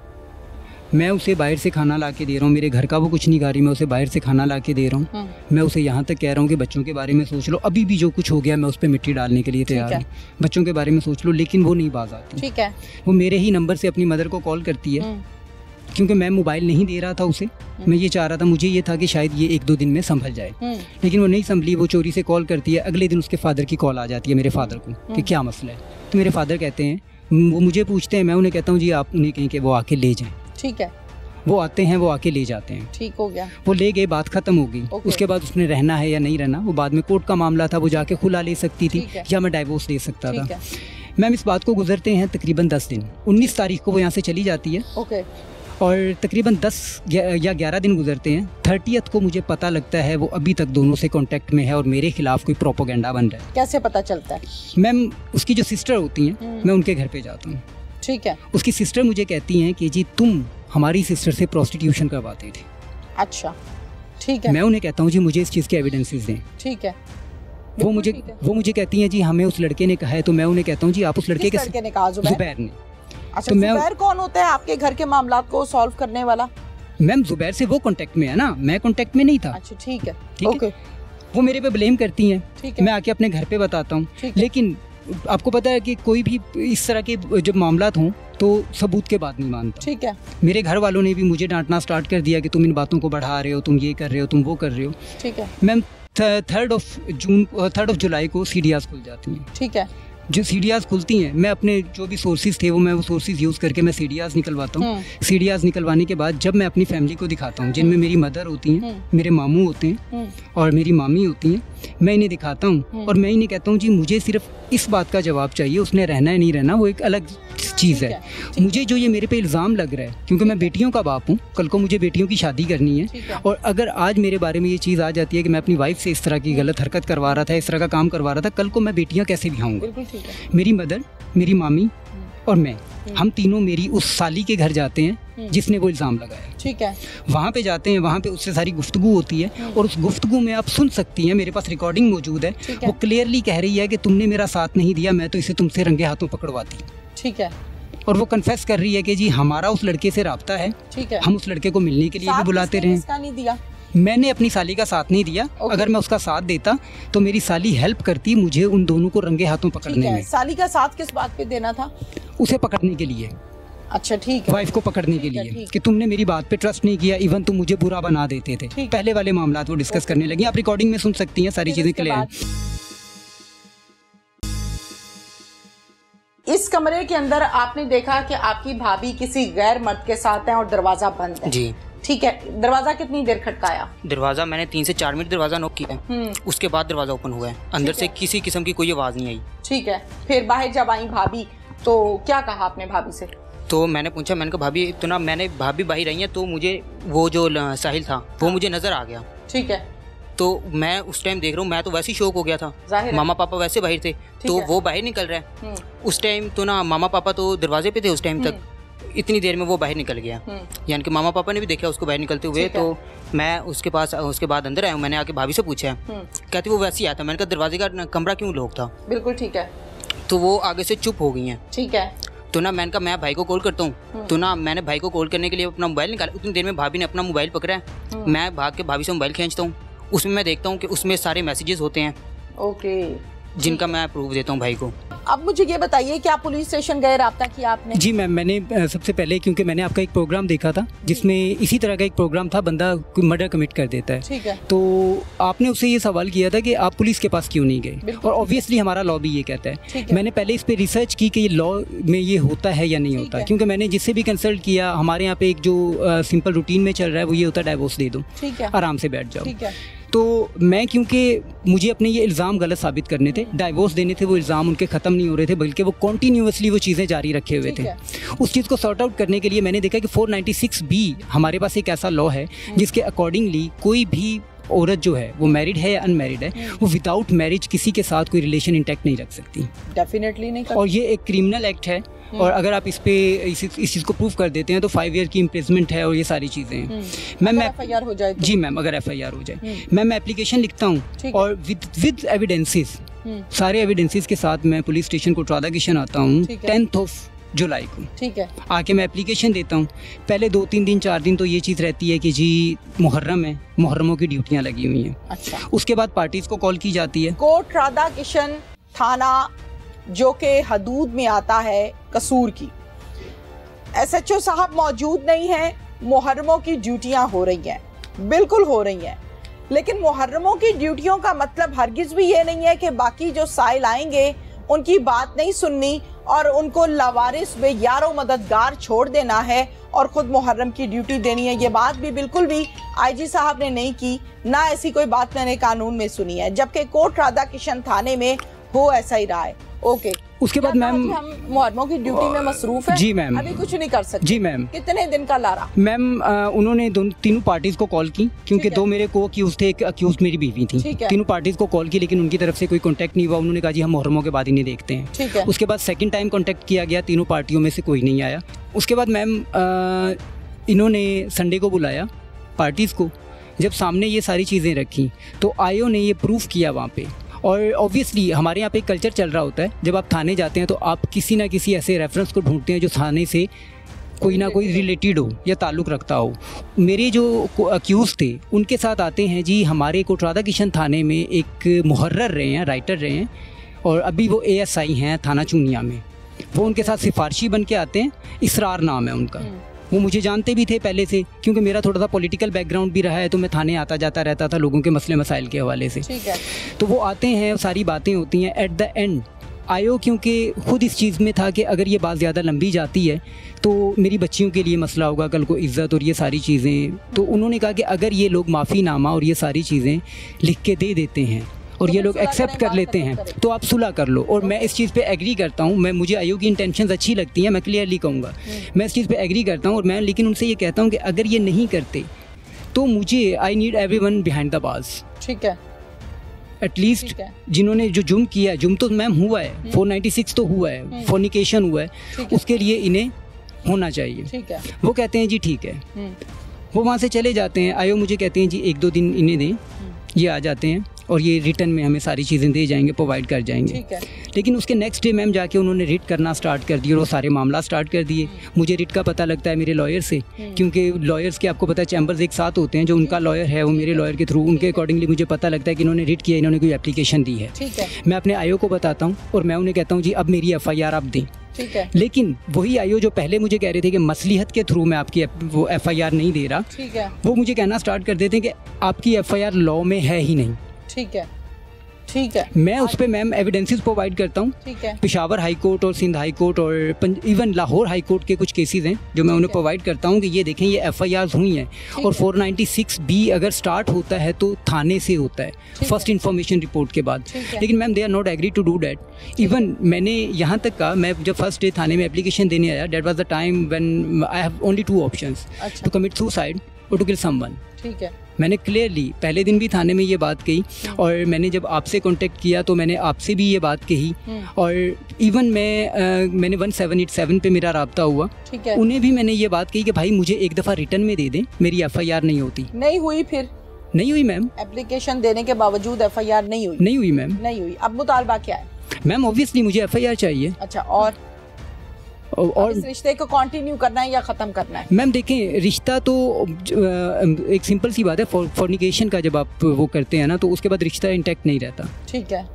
मैं उसे बाहर से खाना ला के दे रहा हूँ, मेरे घर का वो कुछ नहीं खा रही, मैं उसे बाहर से खाना ला के दे रहा हूँ। मैं उसे यहाँ तक कह रहा हूँ कि बच्चों के बारे में सोच लो, अभी भी जो कुछ हो गया मैं उस पर मिट्टी डालने के लिए तैयार हूँ, बच्चों के बारे में सोच लो, लेकिन वो नहीं बाज आती। ठीक है, वो मेरे ही नंबर से अपनी मदर को कॉल करती है, क्योंकि मैं मोबाइल नहीं दे रहा था उसे। मैं ये चाह रहा था, मुझे ये था कि शायद ये 1-2 दिन में संभल जाए, लेकिन वो नहीं संभली। वो चोरी से कॉल करती है, अगले दिन उसके फादर की कॉल आ जाती है मेरे फादर को कि क्या मसला है। तो मेरे फादर कहते हैं, वो मुझे पूछते हैं, मैं उन्हें कहता हूँ जी आप उन्हें कहें कि वो आके ले जाएं। ठीक है, वो आते हैं, वो आके ले जाते हैं। ठीक हो गया, वो ले गए, बात खत्म हो गई। उसके बाद उसने रहना है या नहीं रहना, वो बाद में कोर्ट का मामला था, वो जाके खुला ले सकती थी या मैं डाइवोर्स दे सकता था। मैम इस बात को गुजरते हैं तकरीबन 10 दिन। 19 तारीख को वो यहाँ से चली जाती है और तकरीबन 10 या 11 दिन गुजरते हैं। 30th को मुझे पता लगता है वो अभी तक दोनों से कांटेक्ट में है और मेरे खिलाफ कोई प्रोपोगेंडा बन रहा है। कैसे पता चलता है? मैम उसकी जो सिस्टर होती हैं, मैं उनके घर पे जाता हूँ। ठीक है, उसकी सिस्टर मुझे कहती हैं कि जी तुम हमारी सिस्टर से प्रोस्टिट्यूशन करवाते थे। अच्छा, ठीक है। मैं उन्हें कहता हूँ जी मुझे इस चीज़ के एविडेंसेस दें। ठीक है, वो मुझे कहती हैं जी हमें उस लड़के ने कहा है। तो मैं उन्हें कहता हूँ जी आप उस लड़के के, लड़के ने कहा? जुबैर ने। अच्छा, तो जुबैर कौन होता है आपके घर के मामला को सॉल्व करने वाला? मैम जुबैर से वो कांटेक्ट में है ना, मैं कांटेक्ट में नहीं था। अच्छा, ठीक है, ओके। वो मेरे पे ब्लेम करती हैं, मैं आके अपने घर पे बताता हूँ। लेकिन आपको पता है कि कोई भी इस तरह के जब मामला हों तो सबूत के बाद नहीं मानता। ठीक है, मेरे घर वालों ने भी मुझे डांटना स्टार्ट कर दिया कि तुम इन बातों को बढ़ा रहे हो, तुम ये कर रहे हो, तुम वो कर रहे हो। ठीक है मैम 3rd of जुलाई को CDRs खुल जाती हैं। ठीक है, जो CDRs खुलती हैं, मैं अपने जो भी सोर्सेज थे वो सोर्सेज यूज़ करके मैं CDRs निकलवाता हूँ। CDRs निकलवाने के बाद जब मैं अपनी फैमिली को दिखाता हूँ, जिनमें मेरी मदर होती हैं, मेरे मामू होते हैं और मेरी मामी होती हैं, मैं इन्हें दिखाता हूँ और मैं इन्हें कहता हूँ जी मुझे सिर्फ इस बात का जवाब चाहिए, उसने रहना है नहीं रहना वो एक अलग चीज़ है। मुझे जो ये मेरे पे इल्ज़ाम लग रहा है, क्योंकि मैं बेटियों का बाप हूँ, कल को मुझे बेटियों की शादी करनी है, और अगर आज मेरे बारे में ये चीज़ आ जाती है कि मैं अपनी वाइफ से इस तरह की गलत हरकत करवा रहा था, इस तरह का काम करवा रहा था, कल को मैं बेटियाँ कैसे बिठाऊंगा? मेरी मदर, मेरी मामी और मैं, हम तीनों मेरी उस साली के घर जाते हैं जिसने वो इल्ज़ाम लगाया। ठीक है, वहाँ पे जाते हैं, वहाँ पे उससे सारी गुफ्तगू होती है और उस गुफ्तगू में आप सुन सकती हैं, मेरे पास रिकॉर्डिंग मौजूद है। वो क्लियरली कह रही है कि तुमने मेरा साथ नहीं दिया, मैं तो इसे तुमसे रंगे हाथों पकड़वाती। ठीक है, और वो कन्फेस कर रही है कि जी हमारा उस लड़के से राब्ता है। ठीक है, हम उस लड़के को मिलने के लिए भी बुलाते रहे। इसका नहीं दिया? मैंने अपनी साली का साथ नहीं दिया। अगर मैं उसका साथ देता तो मेरी साली हेल्प करती मुझे उन दोनों को रंगे हाथों पकड़ने में। साली का साथ किस बात पे देना था? उसे पकड़ने के लिए। अच्छा, ठीक है, वाइफ को पकड़ने के लिए कि तुमने मेरी बात पे ट्रस्ट नहीं किया, इवन तुम मुझे बुरा बना देते थे। पहले वाले मामला वो डिस्कस करने लगी। आप रिकॉर्डिंग में सुन सकती हैं, सारी चीजें क्लियर हैं। इस कमरे के अंदर आपने देखा कि आपकी भाभी किसी गैर मर्द के साथ है और दरवाजा बंद है। जी ठीक है, दरवाजा कितनी देर खटकाया? दरवाजा मैंने 3 से 4 मिनट दरवाजा नॉक किया, उसके बाद दरवाजा ओपन हुआ है। अंदर से किसी किस्म की कोई आवाज नहीं आई। ठीक है, फिर बाहर जब आई भाभी तो क्या कहा आपने भाभी से? तो मैंने पूछा, मैंने कहा भाभी तो ना, मैंने भाभी बाहर आई है तो मुझे वो जो साहिल था वो मुझे नजर आ गया। ठीक है, तो मैं उस टाइम देख रहा हूँ, मैं तो वैसे ही शौक हो गया था। मामा पापा वैसे बाहर थे तो वो बाहर निकल रहे हैं। उस टाइम तो ना मामा पापा तो दरवाजे पे थे उस टाइम तक। इतनी देर में वो बाहर निकल गया, यानी कि मामा पापा ने भी देखा उसको बाहर निकलते हुए। तो मैं उसके पास उसके बाद अंदर आया, मैंने आके भाभी से पूछा, कहती वो वैसे ही आया था। मैंने कहा दरवाजे का कमरा क्यों लॉक था? बिल्कुल ठीक है। तो वो आगे से चुप हो गई हैं। ठीक है। तो ना मैंने कहा मैं भाई को कॉल करता हूँ। तो ना मैंने भाई को कॉल करने के लिए अपना मोबाइल निकाला, उतनी देर में भाभी ने अपना मोबाइल पकड़ा है। मैं भाग के भाभी से मोबाइल खींचता हूँ, उसमें मैं देखता हूँ कि उसमें सारे मैसेजेस होते हैं। ओके। जिनका मैं प्रूफ देता हूँ भाई को। अब मुझे ये बताइए कि आप पुलिस स्टेशन गए, राब्ता किया आपने? जी मैम, मैंने सबसे पहले, क्योंकि मैंने आपका एक प्रोग्राम देखा था जिसमें इसी तरह का एक प्रोग्राम था, बंदा मर्डर कमिट कर देता है। ठीक है। तो आपने उससे ये सवाल किया था कि आप पुलिस के पास क्यों नहीं गए, और ऑब्वियसली हमारा लॉ भी ये कहता है। मैंने पहले इस पर रिसर्च की कि ये लॉ में ये होता है या नहीं होता, क्योंकि मैंने जिससे भी कंसल्ट किया, हमारे यहाँ पे एक जो सिंपल रूटीन में चल रहा है वो ये होता है डाइवोर्स दे दो, आराम से बैठ जाओ। तो मैं, क्योंकि मुझे अपने ये इल्ज़ाम गलत साबित करने थे, डाइवोर्स देने थे, वो इल्ज़ाम उनके ख़त्म नहीं हो रहे थे, बल्कि वो कॉन्टीन्यूअसली वो चीज़ें जारी रखे हुए थे। उस चीज़ को सॉर्ट आउट करने के लिए मैंने देखा कि 496 भी हमारे पास एक ऐसा लॉ है जिसके अकॉर्डिंगली कोई भी औरत जो है वो मैरिड है या अनमैरिड है, वो विदाउट मैरिज किसी के साथ कोई रिलेशन इंटैक्ट नहीं रख सकती। डेफिनेटली नहीं। और ये एक क्रिमिनल एक्ट है, और अगर आप इस चीज़ को प्रूफ कर देते हैं तो 5 ईयर की इम्प्रिजमेंट है, और ये सारी चीज़ें हैं। मैम FIR हो जाए तो? जी मैम, अगर FIR हो जाए, मैम मैं एप्लीकेशन लिखता हूँ और विद एविडेंसेस, सारे एविडेंसेस के साथ मैं पुलिस स्टेशन कोटरादा किशन आता हूँ 10 जुलाई को। ठीक है। आके मैं एप्लीकेशन देता हूँ। पहले 2-3 दिन 4 दिन तो ये चीज़ रहती है कि जी मुहर्रम है, मुहर्रमों की ड्यूटियाँ लगी हुई हैं। अच्छा। उसके बाद पार्टीज को कॉल की जाती है। कोटरादा किशन थाना जो के हदूद में आता है कसूर की, SHO साहब मौजूद नहीं है। मुहर्रमों की ड्यूटियां हो रही हैं, बिल्कुल हो रही हैं, लेकिन मुहर्रमों की ड्यूटियों का मतलब हरगिज भी ये नहीं है कि बाकी जो साइल आएंगे उनकी बात नहीं सुननी और उनको लवारिस व यारो मददगार छोड़ देना है और खुद मुहर्रम की ड्यूटी देनी है। ये बात भी बिल्कुल भी IG साहब ने नहीं की, ना ऐसी कोई बात मैंने कानून में सुनी है, जबकि कोटरादा किशन थाने में हो ऐसा ही रहा है। ओके। उसके बाद मैम, हम मुहर्रमों की ड्यूटी में मसरूफ है। जी मैम, अभी कुछ नहीं कर सकते। जी मैम। कितने दिन का लारा? मैम उन्होंने तीनों पार्टीज को कॉल की, क्योंकि 2 मेरे को अक्यूज थे, एक अक्यूज मेरी बीवी थी। तीनों पार्टीज को कॉल की, लेकिन उनकी तरफ से कोई कांटेक्ट नहीं हुआ। उन्होंने कहा जी हम मुहर्रमों के बाद ही नहीं देखते हैं। उसके बाद सेकंड टाइम कांटेक्ट किया गया, तीनों पार्टियों में से कोई नहीं आया। उसके बाद मैम इन्होंने संडे को बुलाया पार्टीज को, जब सामने ये सारी चीज़ें रखी तो आयो ने ये प्रूफ किया वहाँ पे। और ऑब्वियसली हमारे यहाँ पे एक कल्चर चल रहा होता है, जब आप थाने जाते हैं तो आप किसी ना किसी ऐसे रेफरेंस को ढूंढते हैं जो थाने से कोई ना कोई रिलेटेड हो या ताल्लुक़ रखता हो। मेरे जो अक्यूज़ थे उनके साथ आते हैं जी हमारे कोटरादा किशन थाने में एक मुहर्रर रहे हैं, राइटर रहे हैं, और अभी वो ASI हैं थाना चूनिया में। वो उनके साथ सिफारशी बन के आते हैं, इसरार नाम है उनका। वो मुझे जानते भी थे पहले से, क्योंकि मेरा थोड़ा सा पॉलिटिकल बैकग्राउंड भी रहा है, तो मैं थाने आता जाता रहता था लोगों के मसले मसाइल के हवाले से। ठीक है। तो वो आते हैं, सारी बातें होती हैं। एट द एंड आयो, क्योंकि खुद इस चीज़ में था कि अगर ये बात ज़्यादा लंबी जाती है तो मेरी बच्चियों के लिए मसला होगा, कल को इज़्ज़त और ये सारी चीज़ें। तो उन्होंने कहा कि अगर ये लोग माफ़ीनामा और ये सारी चीज़ें लिख के दे देते हैं और ये लोग एक्सेप्ट कर लेते हैं तो आप सुलह कर लो। और मैं इस चीज़ पे एग्री करता हूँ। मुझे आयोग की इंटेंशंस अच्छी लगती हैं, मैं क्लियरली कहूँगा, मैं इस चीज़ पे एग्री करता हूँ। और मैं लेकिन उनसे ये कहता हूँ कि अगर ये नहीं करते तो मुझे I need everyone behind the bars. ठीक है। एटलीस्ट जिन्होंने जो जुर्म किया है, जुर्म तो मैम हुआ है, 496 तो हुआ है, फोर्निकेशन हुआ है, उसके लिए इन्हें होना चाहिए। ठीक है। वो कहते हैं जी ठीक है, वो वहाँ से चले जाते हैं। आयो मुझे कहते हैं जी 1-2 दिन इन्हें दें, ये आ जाते हैं और ये रिटर्न में हमें सारी चीज़ें दे जाएंगे, प्रोवाइड कर जाएंगे। ठीक है। लेकिन उसके नेक्स्ट डे मैम जाके उन्होंने रिट करना स्टार्ट कर दिया और वो सारे मामला स्टार्ट कर दिए। मुझे रिट का पता लगता है मेरे लॉयर से, क्योंकि लॉयर्स के आपको पता है चैम्बर्स एक साथ होते हैं, जो उनका लॉयर है वो मेरे लॉयर के थ्रू, उनके अकॉर्डिंगली मुझे पता लगता है कि इन्होंने रिट किया, इन्होंने कोई एप्लीकेशन दी है। ठीक है। मैं अपने आयो को बताता हूँ और मैं उन्हें कहता हूँ जी अब मेरी FIR आप दें। ठीक है। लेकिन वही आयो जो पहले मुझे कह रहे थे कि मसलिहत के थ्रू मैं आपकी वो FIR नहीं दे रहा, ठीक है, वो मुझे कहना स्टार्ट कर देते हैं कि आपकी FIR लॉ में है ही नहीं। ठीक है। ठीक है। मैं उस पर मैम एविडेंसेस प्रोवाइड करता हूँ। ठीक है। पेशावर हाई कोर्ट और सिंध हाई कोर्ट और इवन लाहौर हाई कोर्ट के कुछ केसेस हैं जो मैं उन्हें प्रोवाइड करता हूँ कि ये देखें ये FIRs हुई हैं। और 496B अगर स्टार्ट होता है तो थाने से होता है, फर्स्ट इन्फॉर्मेशन रिपोर्ट के बाद। लेकिन ma'am they are not agree to do that. Even मैंने यहाँ तक का, मैं जब फर्स्ट डे थाने में एप्लीकेशन देने आया, that was the time when I have only 2 options, to commit suicide और टू किल समवन। ठीक है। मैंने क्लियरली पहले दिन भी थाने में ये बात कही, और मैंने जब आपसे कांटेक्ट किया तो मैंने आपसे भी ये बात कही, और इवन मैंने 1787 पे मेरा राब्ता हुआ, ठीक है, उन्हें भी मैंने ये बात कही कि भाई मुझे एक दफ़ा रिटर्न में दे दें, मेरी FIR नहीं होती। नहीं हुई? फिर नहीं हुई मैम, एप्लीकेशन देने के बावजूद FIR नहीं हुई? नहीं हुई मैम, नहीं हुई। अब मुतालबा क्या है? मैम ऑब्वियसली मुझे FIR चाहिए। अच्छा, और इस रिश्ते को कंटिन्यू करना है या ख़त्म करना है? मैम देखें, रिश्ता तो एक सिंपल सी बात है, फॉर्निकेशन का जब आप वो करते हैं ना तो उसके बाद रिश्ता इंटैक्ट नहीं रहता। ठीक है,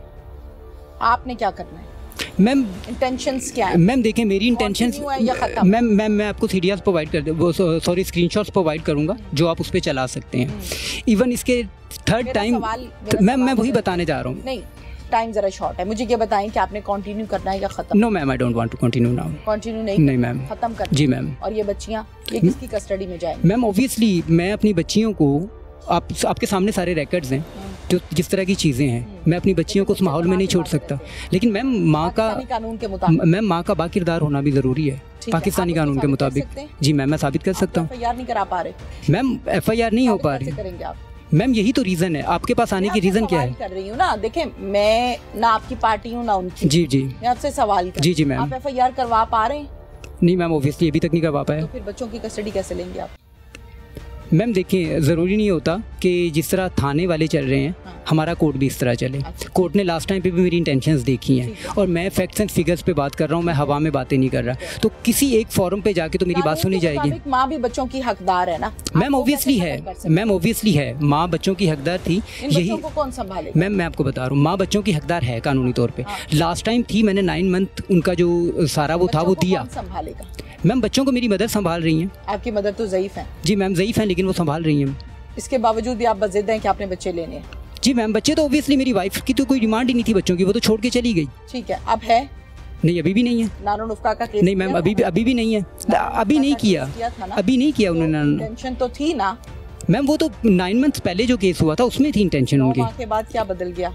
आपने क्या करना है? मैम इंटेंशंस क्या है? मैम देखें, मेरी इंटेंशंस, मैम मैं आपको सीडीआर्स प्रोवाइड कर दे, वो सॉरी स्क्रीनशॉट्स प्रोवाइड करूंगा जो आप उस पर चला सकते हैं। इवन इसके थर्ड टाइम मैम मैं वही बताने जा रहा हूँ। नहीं, टाइम जरा शॉर्ट है, मुझे ये बताएं कि आपने कंटिन्यू करना है या खत्म? No ma'am, I don't want to continue now. Continue नहीं मैम, खत्म करना? जी मैम। और ये बच्चियां, ये किसकी कस्टडी में जाएंगी? मैम ऑब्वियसली मैं अपनी बच्चियों को, आपके सामने सारे रिकॉर्ड्स हैं जो जिस तरह की चीज़ें हैं, मैं अपनी बच्चियों को उस माहौल में नहीं छोड़ सकता। लेकिन मैम माँ का, कानून के मुताबिक, मैम माँ का बाकिरदार होना भी ज़रूरी है पाकिस्तानी कानून के मुताबिक। जी मैम, मैं साबित कर सकता हूँ। FIR नहीं करा पा रहे? मैम FIR नहीं हो पा रही। करेंगे आप? मैम यही तो रीज़न है, आपके पास आने की रीज़न क्या है? कर रही हूँ ना, देखें मैं ना आपकी पार्टी हूँ ना उनकी। जी जी, मैं आपसे सवाल कर, जी जी मैम। आप FIR करवा पा रहे हैं? नहीं मैम, ऑब्वियसली अभी तक नहीं करवा पाया। तो फिर बच्चों की कस्टडी कैसे लेंगे आप? मैम देखिए, ज़रूरी नहीं होता कि जिस तरह थाने वाले चल रहे हैं हमारा कोर्ट भी इस तरह चले। कोर्ट ने लास्ट टाइम पे भी मेरी इंटेंशंस देखी हैं, और मैं फैक्ट्स एंड फिगर्स पे बात कर रहा हूँ, मैं हवा में बातें नहीं कर रहा। तो किसी एक फोरम पे जाके तो मेरी बात सुनी जाएगी। माँ भी बच्चों की हकदार है ना? मैम ऑब्वियसली है, मैम ऑब्वियसली है, माँ बच्चों की हकदार थी। यही को कौन संभालेगा? मैम मैं आपको बता रहा हूँ, माँ बच्चों की हकदार है कानूनी तौर पे। लास्ट टाइम थी, मैंने 9 मंथ उनका जो सारा वो था वो दिया। संभालेगा? मैम बच्चों को मेरी मदर संभाल रही हैं। आपकी मदर तो ज़ईफ है? जी मैम ज़ईफ हैं, लेकिन वो संभाल रही हैं। इसके बावजूद भी आप बज़िद हैं कि आपने बच्चे लेने हैं? जी मैम, बच्चे तो ऑब्वियसली मेरी वाइफ की तो कोई डिमांड ही नहीं थी बच्चों की, वो तो छोड़ के चली गई। ठीक है, अब है? नहीं अभी भी नहीं है। नानुनुफ्का का केस? नहीं मैम, अभी भी नहीं है, अभी नहीं किया, अभी नहीं किया उन्होंने। टेंशन तो थी ना मैम? वो तो 9 मंथ्स पहले जो केस हुआ था उसमें थी इंटेंशन उनकी। के बाद क्या बदल गया?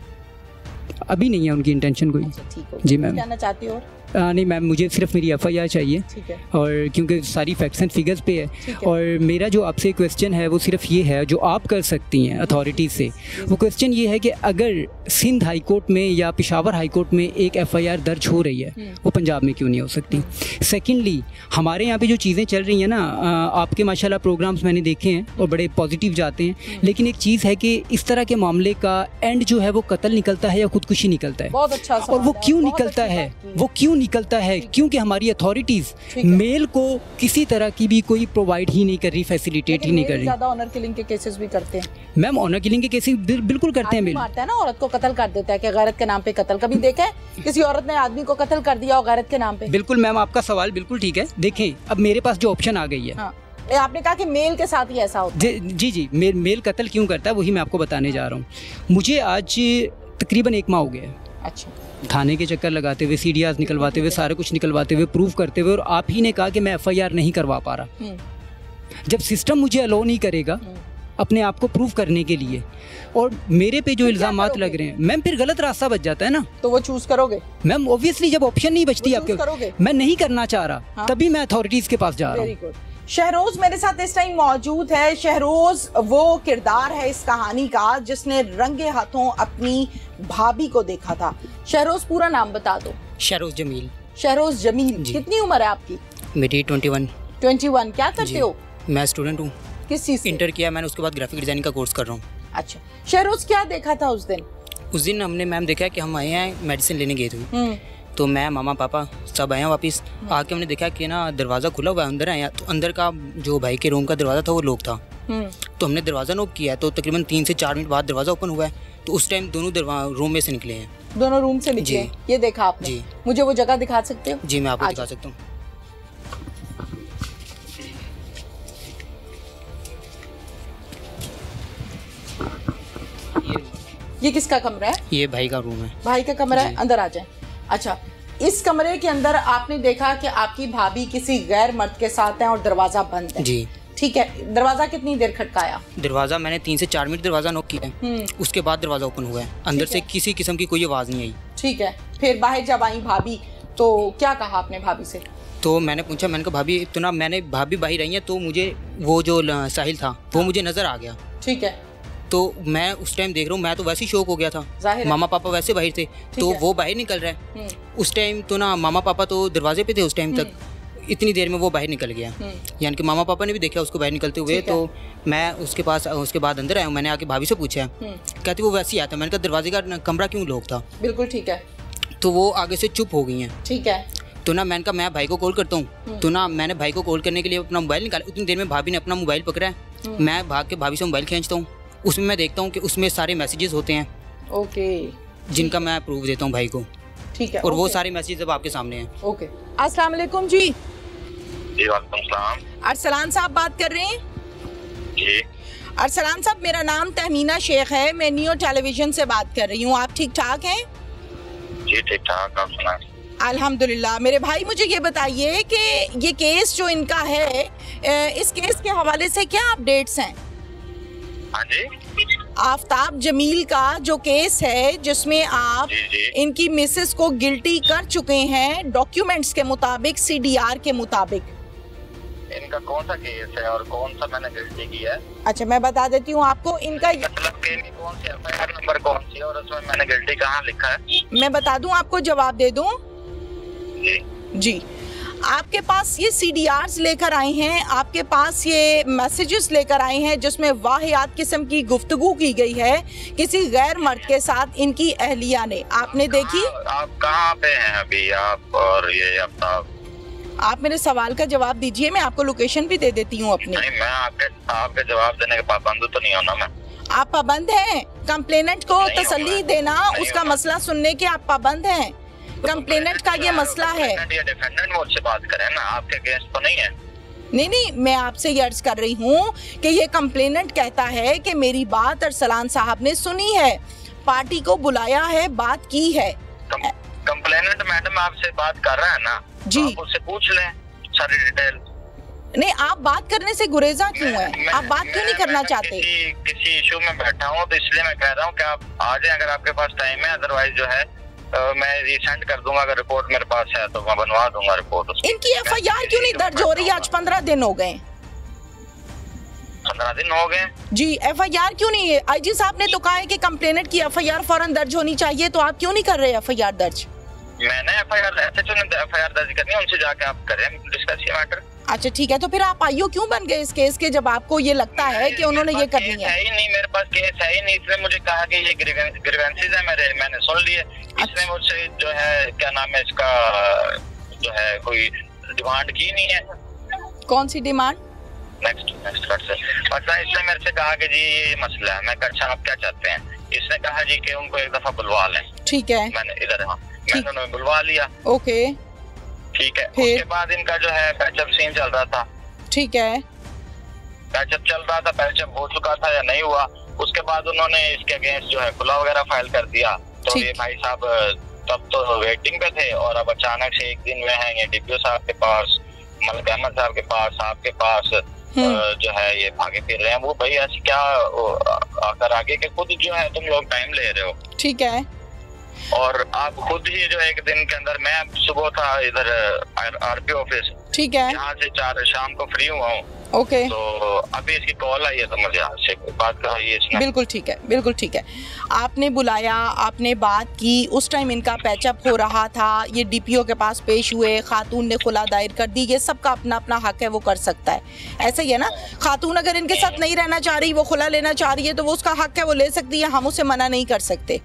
अभी नहीं है उनकी इंटेंशन कोई। ठीक हो जी मैम। कहना चाहती हो? नहीं मैम, मुझे सिर्फ मेरी FIR चाहिए। ठीक है। और क्योंकि सारी फैक्ट्स एंड फिगर्स पे है, और मेरा जो आपसे क्वेश्चन है वो सिर्फ ये है जो आप कर सकती हैं अथॉरिटी से। वो क्वेश्चन ये है कि अगर सिंध हाई कोर्ट में या पेशावर हाई कोर्ट में एक FIR दर्ज हो रही है, वो पंजाब में क्यों नहीं हो सकती? सेकेंडली, हमारे यहाँ पे जो चीज़ें चल रही हैं ना, आपके माशाल्लाह प्रोग्राम्स मैंने देखे हैं और बड़े पॉजिटिव जाते हैं, लेकिन एक चीज़ है कि इस तरह के मामले का एंड जो है वो कत्ल निकलता है या खुदकुशी निकलता है। बहुत अच्छा। और वो क्यों निकलता है? वो क्यों निकलता है? क्योंकि हमारी अथॉरिटीज मेल को किसी तरह की भी कोई प्रोवाइड ही नहीं कर रही, फैसिलिटेट ही नहीं कर रही। ज्यादा ऑनर किलिंग के केसेस भी करते हैं। मैम ऑनर किलिंग के केसेस बिल्कुल करते हैं। मेल मारता है ना, औरत को कत्ल कर देता है कि गैरत के नाम पे कत्ल। कभी देखा है किसी औरत ने आदमी को कत्ल कर दिया और गैरत के नाम पे? बिल्कुल मैम, आपका सवाल बिल्कुल ठीक है। देखें, अब मेरे पास जो ऑप्शन आ गई है, आपने कहा कि मेल के साथ ही ऐसा होता है। जी, मेल कत्ल क्यों करता है वही मैं आपको बताने जा रहा हूँ। मुझे आज तकरीबन 1 माह हो गया है। अच्छा। थाने के चक्कर लगाते हुए, CDRs निकलवाते हुए, सारे कुछ निकलवाते हुए, प्रूफ करते हुए, और आप ही ने कहा कि मैं FIR नहीं करवा पा रहा। जब सिस्टम मुझे अलो नहीं करेगा अपने आप को प्रूफ करने के लिए, और मेरे पे जो इल्जामात लग रहे हैं, मैम फिर गलत रास्ता बच जाता है ना। तो वो चूज करोगे? मैम ऑब्वियसली जब ऑप्शन नहीं बचती आपके, मैं नहीं करना चाह रहा, तभी मैं अथॉरिटीज के पास जा रहा हूँ। शहरोज मेरे साथ इस टाइम मौजूद है। शहरोज वो किरदार है इस कहानी का जिसने रंगे हाथों अपनी भाभी को देखा था। शहरोज, पूरा नाम बता दो। शहरोज जमील। शहरोज जमील। कितनी उम्र है आपकी? मेरी 21। 21। क्या करते हो? मैं स्टूडेंट हूँ। किस चीज से? इंटर किया मैंने, उसके बाद ग्राफिक डिजाइनिंग का कोर्स कर रहा हूँ। अच्छा। शहरोज, क्या देखा था उस दिन? उस दिन हमने मैम देखा कि हम आए हैं मेडिसिन लेने गए थे, तो मैं मामा पापा सब आए हैं वापस। आके हमने देखा कि ना दरवाज़ा खुला हुआ है, अंदर आया तो अंदर का जो भाई के रूम का दरवाज़ा था वो लॉक था। तो हमने दरवाज़ा नॉक किया, तो तकरीबन 3 से 4 मिनट बाद दरवाज़ा ओपन हुआ है। तो उस टाइम दोनों रूम में से निकले हैं। दोनों रूम से निकले? ये देखा आपने? जी। मुझे वो जगह दिखा सकते हो? जी मैं आपको दिखा सकता हूँ। ये किसका कमरा है? ये भाई का रूम है। भाई का कमरा है, अंदर आ जाए। अच्छा, इस कमरे के अंदर आपने देखा कि आपकी भाभी किसी गैर मर्द के साथ है और दरवाजा बंद है। जी ठीक है। दरवाजा कितनी देर खटकाया? दरवाजा मैंने 3 से 4 मिनट दरवाजा नॉक किया है, उसके बाद दरवाजा ओपन हुआ है। अंदर से किसी किस्म की कोई आवाज नहीं आई। ठीक है। फिर बाहर जब आई भाभी तो क्या कहा आपने भाभी से? तो मैंने पूछा, मैंने कहा भाभी इतना, मैंने भाभी बाहर आई है तो मुझे वो जो साहिल था वो मुझे नजर आ गया। ठीक है। तो मैं उस टाइम देख रहा हूँ, मैं तो वैसे ही शौक हो गया था, मामा पापा वैसे बाहर थे, तो वो बाहर निकल रहा है उस टाइम तो ना, मामा पापा तो दरवाजे पे थे उस टाइम तक, इतनी देर में वो बाहर निकल गया, यानी कि मामा पापा ने भी देखा उसको बाहर निकलते हुए। तो मैं उसके बाद अंदर आया, मैंने आके भाभी से पूछा, कहती वो वैसे ही आता। मैंने कहा दरवाजे का कमरा क्यों लॉक था? बिल्कुल ठीक है। तो वो आगे से चुप हो गई हैं। ठीक है। तो ना मैंने कहा मैं भाई को कॉल करता हूँ, तो ना मैंने भाई को कॉल करने के लिए अपना मोबाइल निकाला, उतनी देर में भाभी ने अपना मोबाइल पकड़ा है, मैं भाग के भाभी से मोबाइल खींचता हूँ, उसमें मैं देखता हूँ कि उसमें सारे मैसेजेस होते हैं, ओके, जिनका मैं प्रूफ देता हूँ भाई को। ठीक है। और वो सारे मैसेजेस अब आपके सामने हैं। ओके, अस्सलाम वालेकुम जी। वालेकुम सलाम। अरसलान साहब बात कर रहे हैं? जी। अरसलान साहब, मेरा नाम तहमीना शेख है, मैं नियो टेलीविजन से बात कर रही हूँ। आप ठीक ठाक हैं? जी ठीक ठाक, आप सुना? अल्हम्दुलिल्लाह। मेरे भाई मुझे ये बताइए कि ये केस जो इनका है, इस केस के हवाले से क्या अपडेट्स हैं? हाँ जी। आफ्ताब जमील का जो केस है, जिसमें आप जी। इनकी मिसेस को गिल्टी कर चुके हैं डॉक्यूमेंट्स के मुताबिक, CDR के मुताबिक। इनका कौन सा केस है और कौन सा मैंने गिल्टी किया है? अच्छा, मैं बता देती हूँ आपको। इनका मतलब कि कौन सी FIR नंबर कौन सी है और उसमें मैंने गिल्टी कहाँ लिखा है? मैं बता दूँ आपको, जवाब दे दूँ जी। जी। आपके पास ये CDRs लेकर आए हैं, आपके पास ये मैसेजेस लेकर आए हैं जिसमें वाहियात किस्म की गुफ्तगू की गई है किसी गैर मर्द के साथ इनकी अहलिया ने। आपने देखी? आप कहाँ पे हैं अभी आप? और ये आप मेरे सवाल का जवाब दीजिए, मैं आपको लोकेशन भी दे देती हूँ अपनी। नहीं, मैं आपके जवाब देने के पाबंद तो नहीं होना मैं। आप पाबंद हैं कंप्लेनेंट को तसल्ली देना, उसका मसला सुनने के आप पाबंद हैं। कंप्लेनेंट का ये मसला है। ये डिफेंडेंट मुझसे बात करें ना, आपके अगेंस्ट तो नहीं है। नहीं, मैं आपसे ये अर्ज कर रही हूँ कि ये कंप्लेनेंट कहता है कि मेरी बात अरसलान साहब ने सुनी है, पार्टी को बुलाया है, बात की है। कंप्लेनेंट मैडम आपसे बात कर रहा है ना जी, तो आप उससे पूछ लें सारी डिटेल। नहीं, आप बात करने से गुरेजा क्यों है? आप बात क्यों नहीं करना चाहते? किसी इशू में बैठा हूँ तो इसलिए मैं कह रहा हूँ कि आप आ जाएं अगर आपके पास टाइम है, अदरवाइज जो है मैं रिसेंड कर दूंगा। अगर रिपोर्ट मेरे पास है तो मैं बनवा दूंगा रिपोर्ट उसकी। इनकी FIR क्यों नहीं दर्ज हो रही? आज 15 दिन हो गए। 15 दिन हो गए जी, FIR क्यों नहीं है? IG साहब ने तो कहा है कि कंप्लेनेंट की FIR फौरन दर्ज होनी चाहिए, तो आप क्यों नहीं कर रहे FIR दर्ज? मैंने FIR दर्ज करनी है, उनसे जाके आप करें डिस्कस ये मैटर। अच्छा ठीक है, तो फिर आप IO क्यों बन गए इस केस के, जब आपको ये लगता है कि उन्होंने ये करनी है? ही नहीं, मेरे पास केस है ही नहीं। इसने मुझे कहा कि ये ग्रीवेंसेस है मेरे, मैंने सुन लिए। इसने मुझसे जो है क्या नाम है इसका, जो है कोई डिमांड की नहीं है। कौन सी डिमांड? नेक्स्ट कट से अच्छा, इसने मेरे से कहा कि जी ये मसला है। मैं अच्छा आप क्या चाहते हैं? इसने कहा जी कि उनको एक दफा बुलवा लें। ठीक है, मैंने इधर मैंने उन्हें बुलवा लिया। ओके, ठीक है। उसके बाद इनका जो है पैचअप सीन चल रहा था। ठीक है, पैचअप चल रहा था, पैचअप हो चुका था या नहीं हुआ। उसके बाद उन्होंने इसके अगेंस्ट जो है खुला वगैरह फाइल कर दिया। तो ये भाई साहब तब तो वेटिंग पे थे और अब अचानक से एक दिन में है ये DPO साहब के पास, मलिक अहमद साहब के पास, आपके पास जो है ये भागे फिर रहे हैं। वो भाई ऐसी क्या आकर आगे के खुद जो है तुम लोग टाइम ले रहे हो। ठीक है, और आप खुद ही जो एक दिन के अंदर, मैं सुबह था इधर RP ऑफिस, ठीक है, यहाँ से 4 शाम को फ्री हुआ हूँ। ओके, तो अभी इसकी कॉल आई है तो मुझे आपसे बात कराई है इसने। बिल्कुल ठीक है, बिल्कुल ठीक है। आपने बुलाया, आपने बात की, उस टाइम इनका पैचअप हो रहा था, ये DPO के पास पेश हुए, खातून ने खुला दायर कर दी। ये सबका अपना अपना हक है, वो कर सकता है। ऐसा ही है ना, खातून अगर इनके साथ नहीं रहना चाह रही, वो खुला लेना चाह रही है, तो वो उसका हक है, वो ले सकती है, हम उसे मना नहीं कर सकते।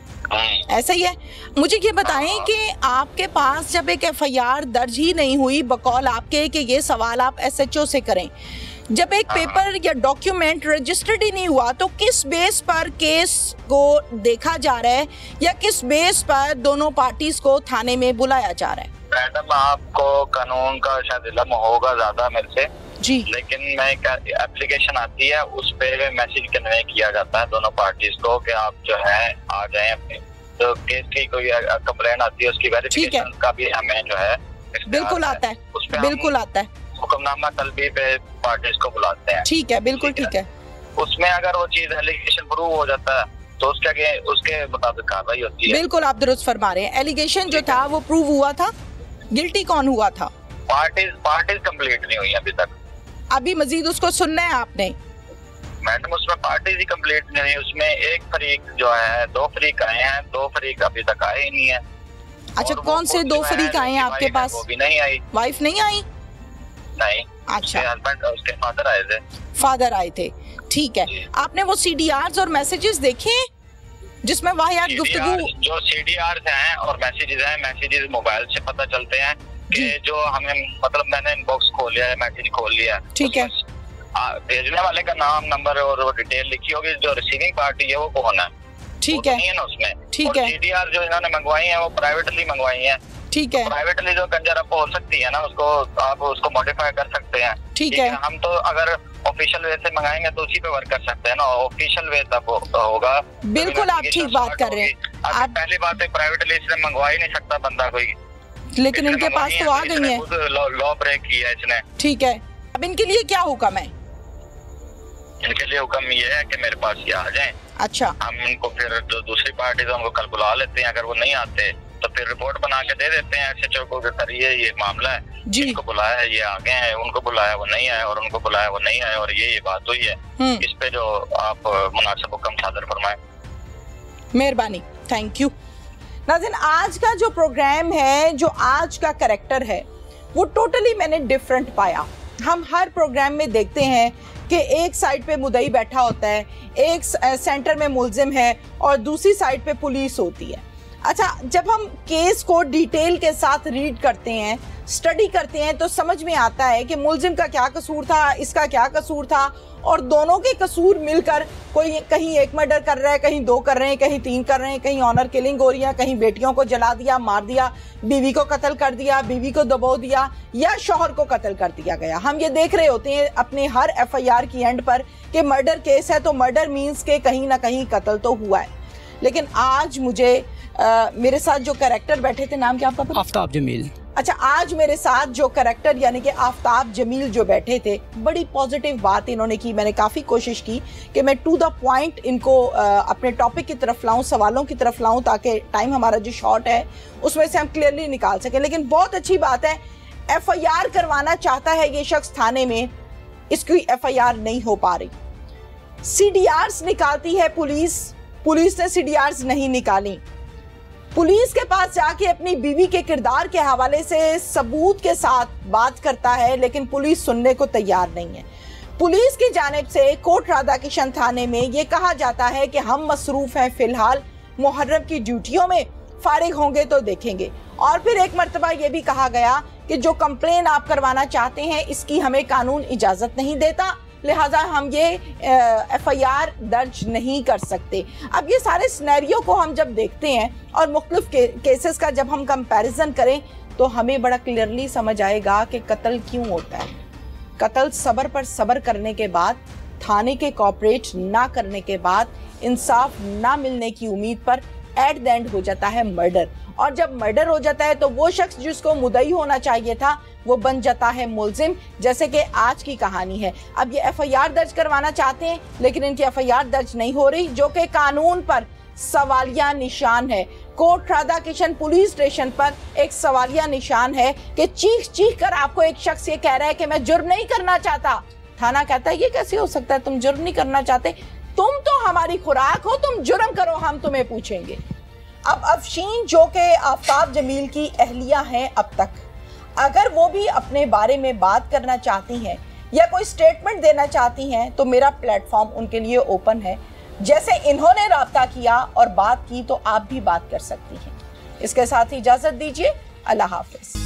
ऐसा ही है। मुझे ये बताएं कि आपके पास जब एक FIR दर्ज ही नहीं हुई, बकौल आपके कि ये सवाल आप SHO से करें, जब एक पेपर या डॉक्यूमेंट रजिस्टर्ड ही नहीं हुआ, तो किस बेस पर केस को देखा जा रहा है या किस बेस पर दोनों पार्टीज को थाने में बुलाया जा रहा है? मैडम आपको कानून का शायद इल्म होगा ज्यादा मेरे से जी, लेकिन मैं एप्लीकेशन आती है, उस पे मैसेज कन्वे किया जाता है दोनों पार्टीज को कि आप जो है आ जाएं अपने। तो केस की कोई कंप्लेंट आती है, उसकी वेरिफिकेशन का भी हमें जो है बिल्कुल आता है, बिल्कुल आता है। हुक्मनामा तलबी पे पार्टीज को बुलाते हैं। ठीक है, बिल्कुल ठीक है। उसमें अगर वो चीज एलिगेशन प्रूव हो जाता है तो उसके मुताबिक कार्रवाई होती है। बिल्कुल, आप दुरुस्त फरमा रहे हैं। एलिगेशन जो था वो प्रूव हुआ था, गिल्टी कौन हुआ था? पार्टीज कंप्लीट नहीं हुई अभी तक। अभी मजीद उसको सुनना है आपने? मैडम उसमें पार्टी ही कंप्लीट नहीं, उसमें एक फरीक जो है, 2 फरीक आए हैं, 2 फरीक अभी तक आए ही नहीं है। अच्छा, कौन से 2 फरीक आए हैं आपके पास? वो भी नहीं आई। वाइफ नहीं आई? नहीं। अच्छा, हस्बैंड उसके फादर आए थे। फादर आए थे, ठीक है। आपने वो CDRs और मैसेजेस देखे जिसमें वाहियात गुफ्तगू? जो CDRs हैं और मैसेजेस मोबाइल से पता चलते हैं कि जो हमें, मतलब मैंने इनबॉक्स खोल लिया है, मैसेज खोल लिया, ठीक है। भेजने वाले का नाम, नंबर और डिटेल लिखी होगी, जो रिसीविंग पार्टी है वो कौन है, ठीक है, नहीं है ना उसमें। ठीक है। CDR जो इन्होंने मंगवाई है वो प्राइवेटली मंगवाई है, ठीक है। प्राइवेटली जो कंजर आप बोल सकती है ना, उसको आप उसको मॉडिफाई कर सकते हैं, ठीक है। हम तो अगर ऑफिशियल वे से मंगाएंगे तो उसी पे वर्क कर सकते हैं ना, ऑफिशियल वे तब होगा। बिल्कुल, आप ठीक बात कर रहे हैं। आप पहली बात है प्राइवेटली इसने मंगवा ही नहीं सकता बंदा कोई, लेकिन इनके पास तो आ गई है, लॉ ब्रेक किया इसने। ठीक है, अब इनके लिए क्या हुक्म है? इनके लिए हुक्म ये है कि मेरे पास ये आ जाएं। अच्छा, हम इनको फिर जो दूसरी पार्टी उनको कल बुला लेते हैं, अगर वो नहीं आते तो फिर रिपोर्ट बना के दे देते हैं SHO को, सर ये मामला है, इनको बुलाया है, ये आ गए हैं, उनको बुलाया वो नहीं आए, और उनको बुलाया वो नहीं आए, और ये बात हुई है। इस पे जो आप मुनासिब हुक्म सादर फरमाएं। मेहरबानी, थैंक यू। नाज़रीन, आज का जो प्रोग्राम है, जो आज का कैरेक्टर है, वो टोटली मैंने डिफरेंट पाया। हम हर प्रोग्राम में देखते हैं कि एक साइड पे मुदई बैठा होता है, एक सेंटर में मुलजिम है और दूसरी साइड पे पुलिस होती है। अच्छा, जब हम केस को डिटेल के साथ रीड करते हैं, स्टडी करते हैं, तो समझ में आता है कि मुलजिम का क्या कसूर था, इसका क्या कसूर था, और दोनों के कसूर मिलकर कोई कहीं 1 मर्डर कर रहा है, कहीं 2 कर रहे हैं, कहीं 3 कर रहे हैं, कहीं ऑनर किलिंग हो रही है, कहीं बेटियों को जला दिया, मार दिया, बीवी को कत्ल कर दिया, बीवी को दबो दिया, या शौहर को कत्ल कर दिया गया। हम ये देख रहे होते हैं अपने हर FIR की एंड पर कि मर्डर केस है तो मर्डर मीन्स के कहीं ना कहीं कत्ल तो हुआ है। लेकिन आज मुझे मेरे साथ जो कैरेक्टर बैठे थे, नाम क्या आपका? आफ्ताब जमील। अच्छा, आज मेरे साथ जो कैरेक्टर यानी कि आफ्ताब जमील जो बैठे थे, बड़ी पॉजिटिव बात इन्होंने की। मैंने काफ़ी कोशिश की कि मैं टू द पॉइंट इनको अपने टॉपिक की तरफ लाऊं, सवालों की तरफ लाऊं, ताकि टाइम हमारा जो शॉर्ट है उसमें से हम क्लियरली निकाल सकें। लेकिन बहुत अच्छी बात है, FIR करवाना चाहता है ये शख्स थाने में, इसकी FIR नहीं हो पा रही। CDRs निकालती है पुलिस ने CDRs नहीं निकाली। पुलिस के पास जाके अपनी बीवी के किरदार के हवाले से सबूत के साथ बात करता है, लेकिन पुलिस सुनने को तैयार नहीं है। पुलिस की जानिब से कोट राधा किशन थाने में ये कहा जाता है कि हम मसरूफ हैं फिलहाल, मुहर्रम की ड्यूटियों में, फारिग होंगे तो देखेंगे। और फिर एक मर्तबा ये भी कहा गया कि जो कंप्लेन आप करवाना चाहते हैं इसकी हमें कानून इजाज़त नहीं देता, लिहाजा हम ये FIR दर्ज नहीं कर सकते। अब ये सारे सिनेरियो को हम जब देखते हैं और मुख्तलिफ केसेस का जब हम कंपैरिजन करें तो हमें बड़ा क्लियरली समझ आएगा कि कत्ल क्यों होता है। कत्ल सब्र पर सब्र करने के बाद, थाने के कोऑपरेट ना करने के बाद, इंसाफ ना मिलने की उम्मीद पर एट द एंड हो जाता है मर्डर। और जब मर्डर हो जाता है तो वो शख्स जिसको मुदई होना चाहिए था वो बन जाता है मुलजिम, जैसे कि आज की कहानी है। अब ये FIR दर्ज करवाना चाहते हैं लेकिन इनकी FIR दर्ज नहीं हो रही, जो कि कानून पर सवालिया निशान है। कोट राधा किशन पुलिस स्टेशन पर एक सवालिया निशान है कि चीख कर आपको एक शख्स ये कह रहा है कि मैं जुर्म नहीं करना चाहता। थाना कहता है ये कैसे हो सकता है, तुम जुर्म नहीं करना चाहते, तुम तो हमारी खुराक हो, तुम जुर्म करो, हम तुम्हें पूछेंगे। अब अफशीन जो कि आफ्ताब जमील की अहलिया हैं, अब तक अगर वो भी अपने बारे में बात करना चाहती हैं या कोई स्टेटमेंट देना चाहती हैं तो मेरा प्लेटफॉर्म उनके लिए ओपन है। जैसे इन्होंने राब्ता किया और बात की तो आप भी बात कर सकती हैं। इसके साथ ही इजाज़त दीजिए, अल्लाह हाफिज़।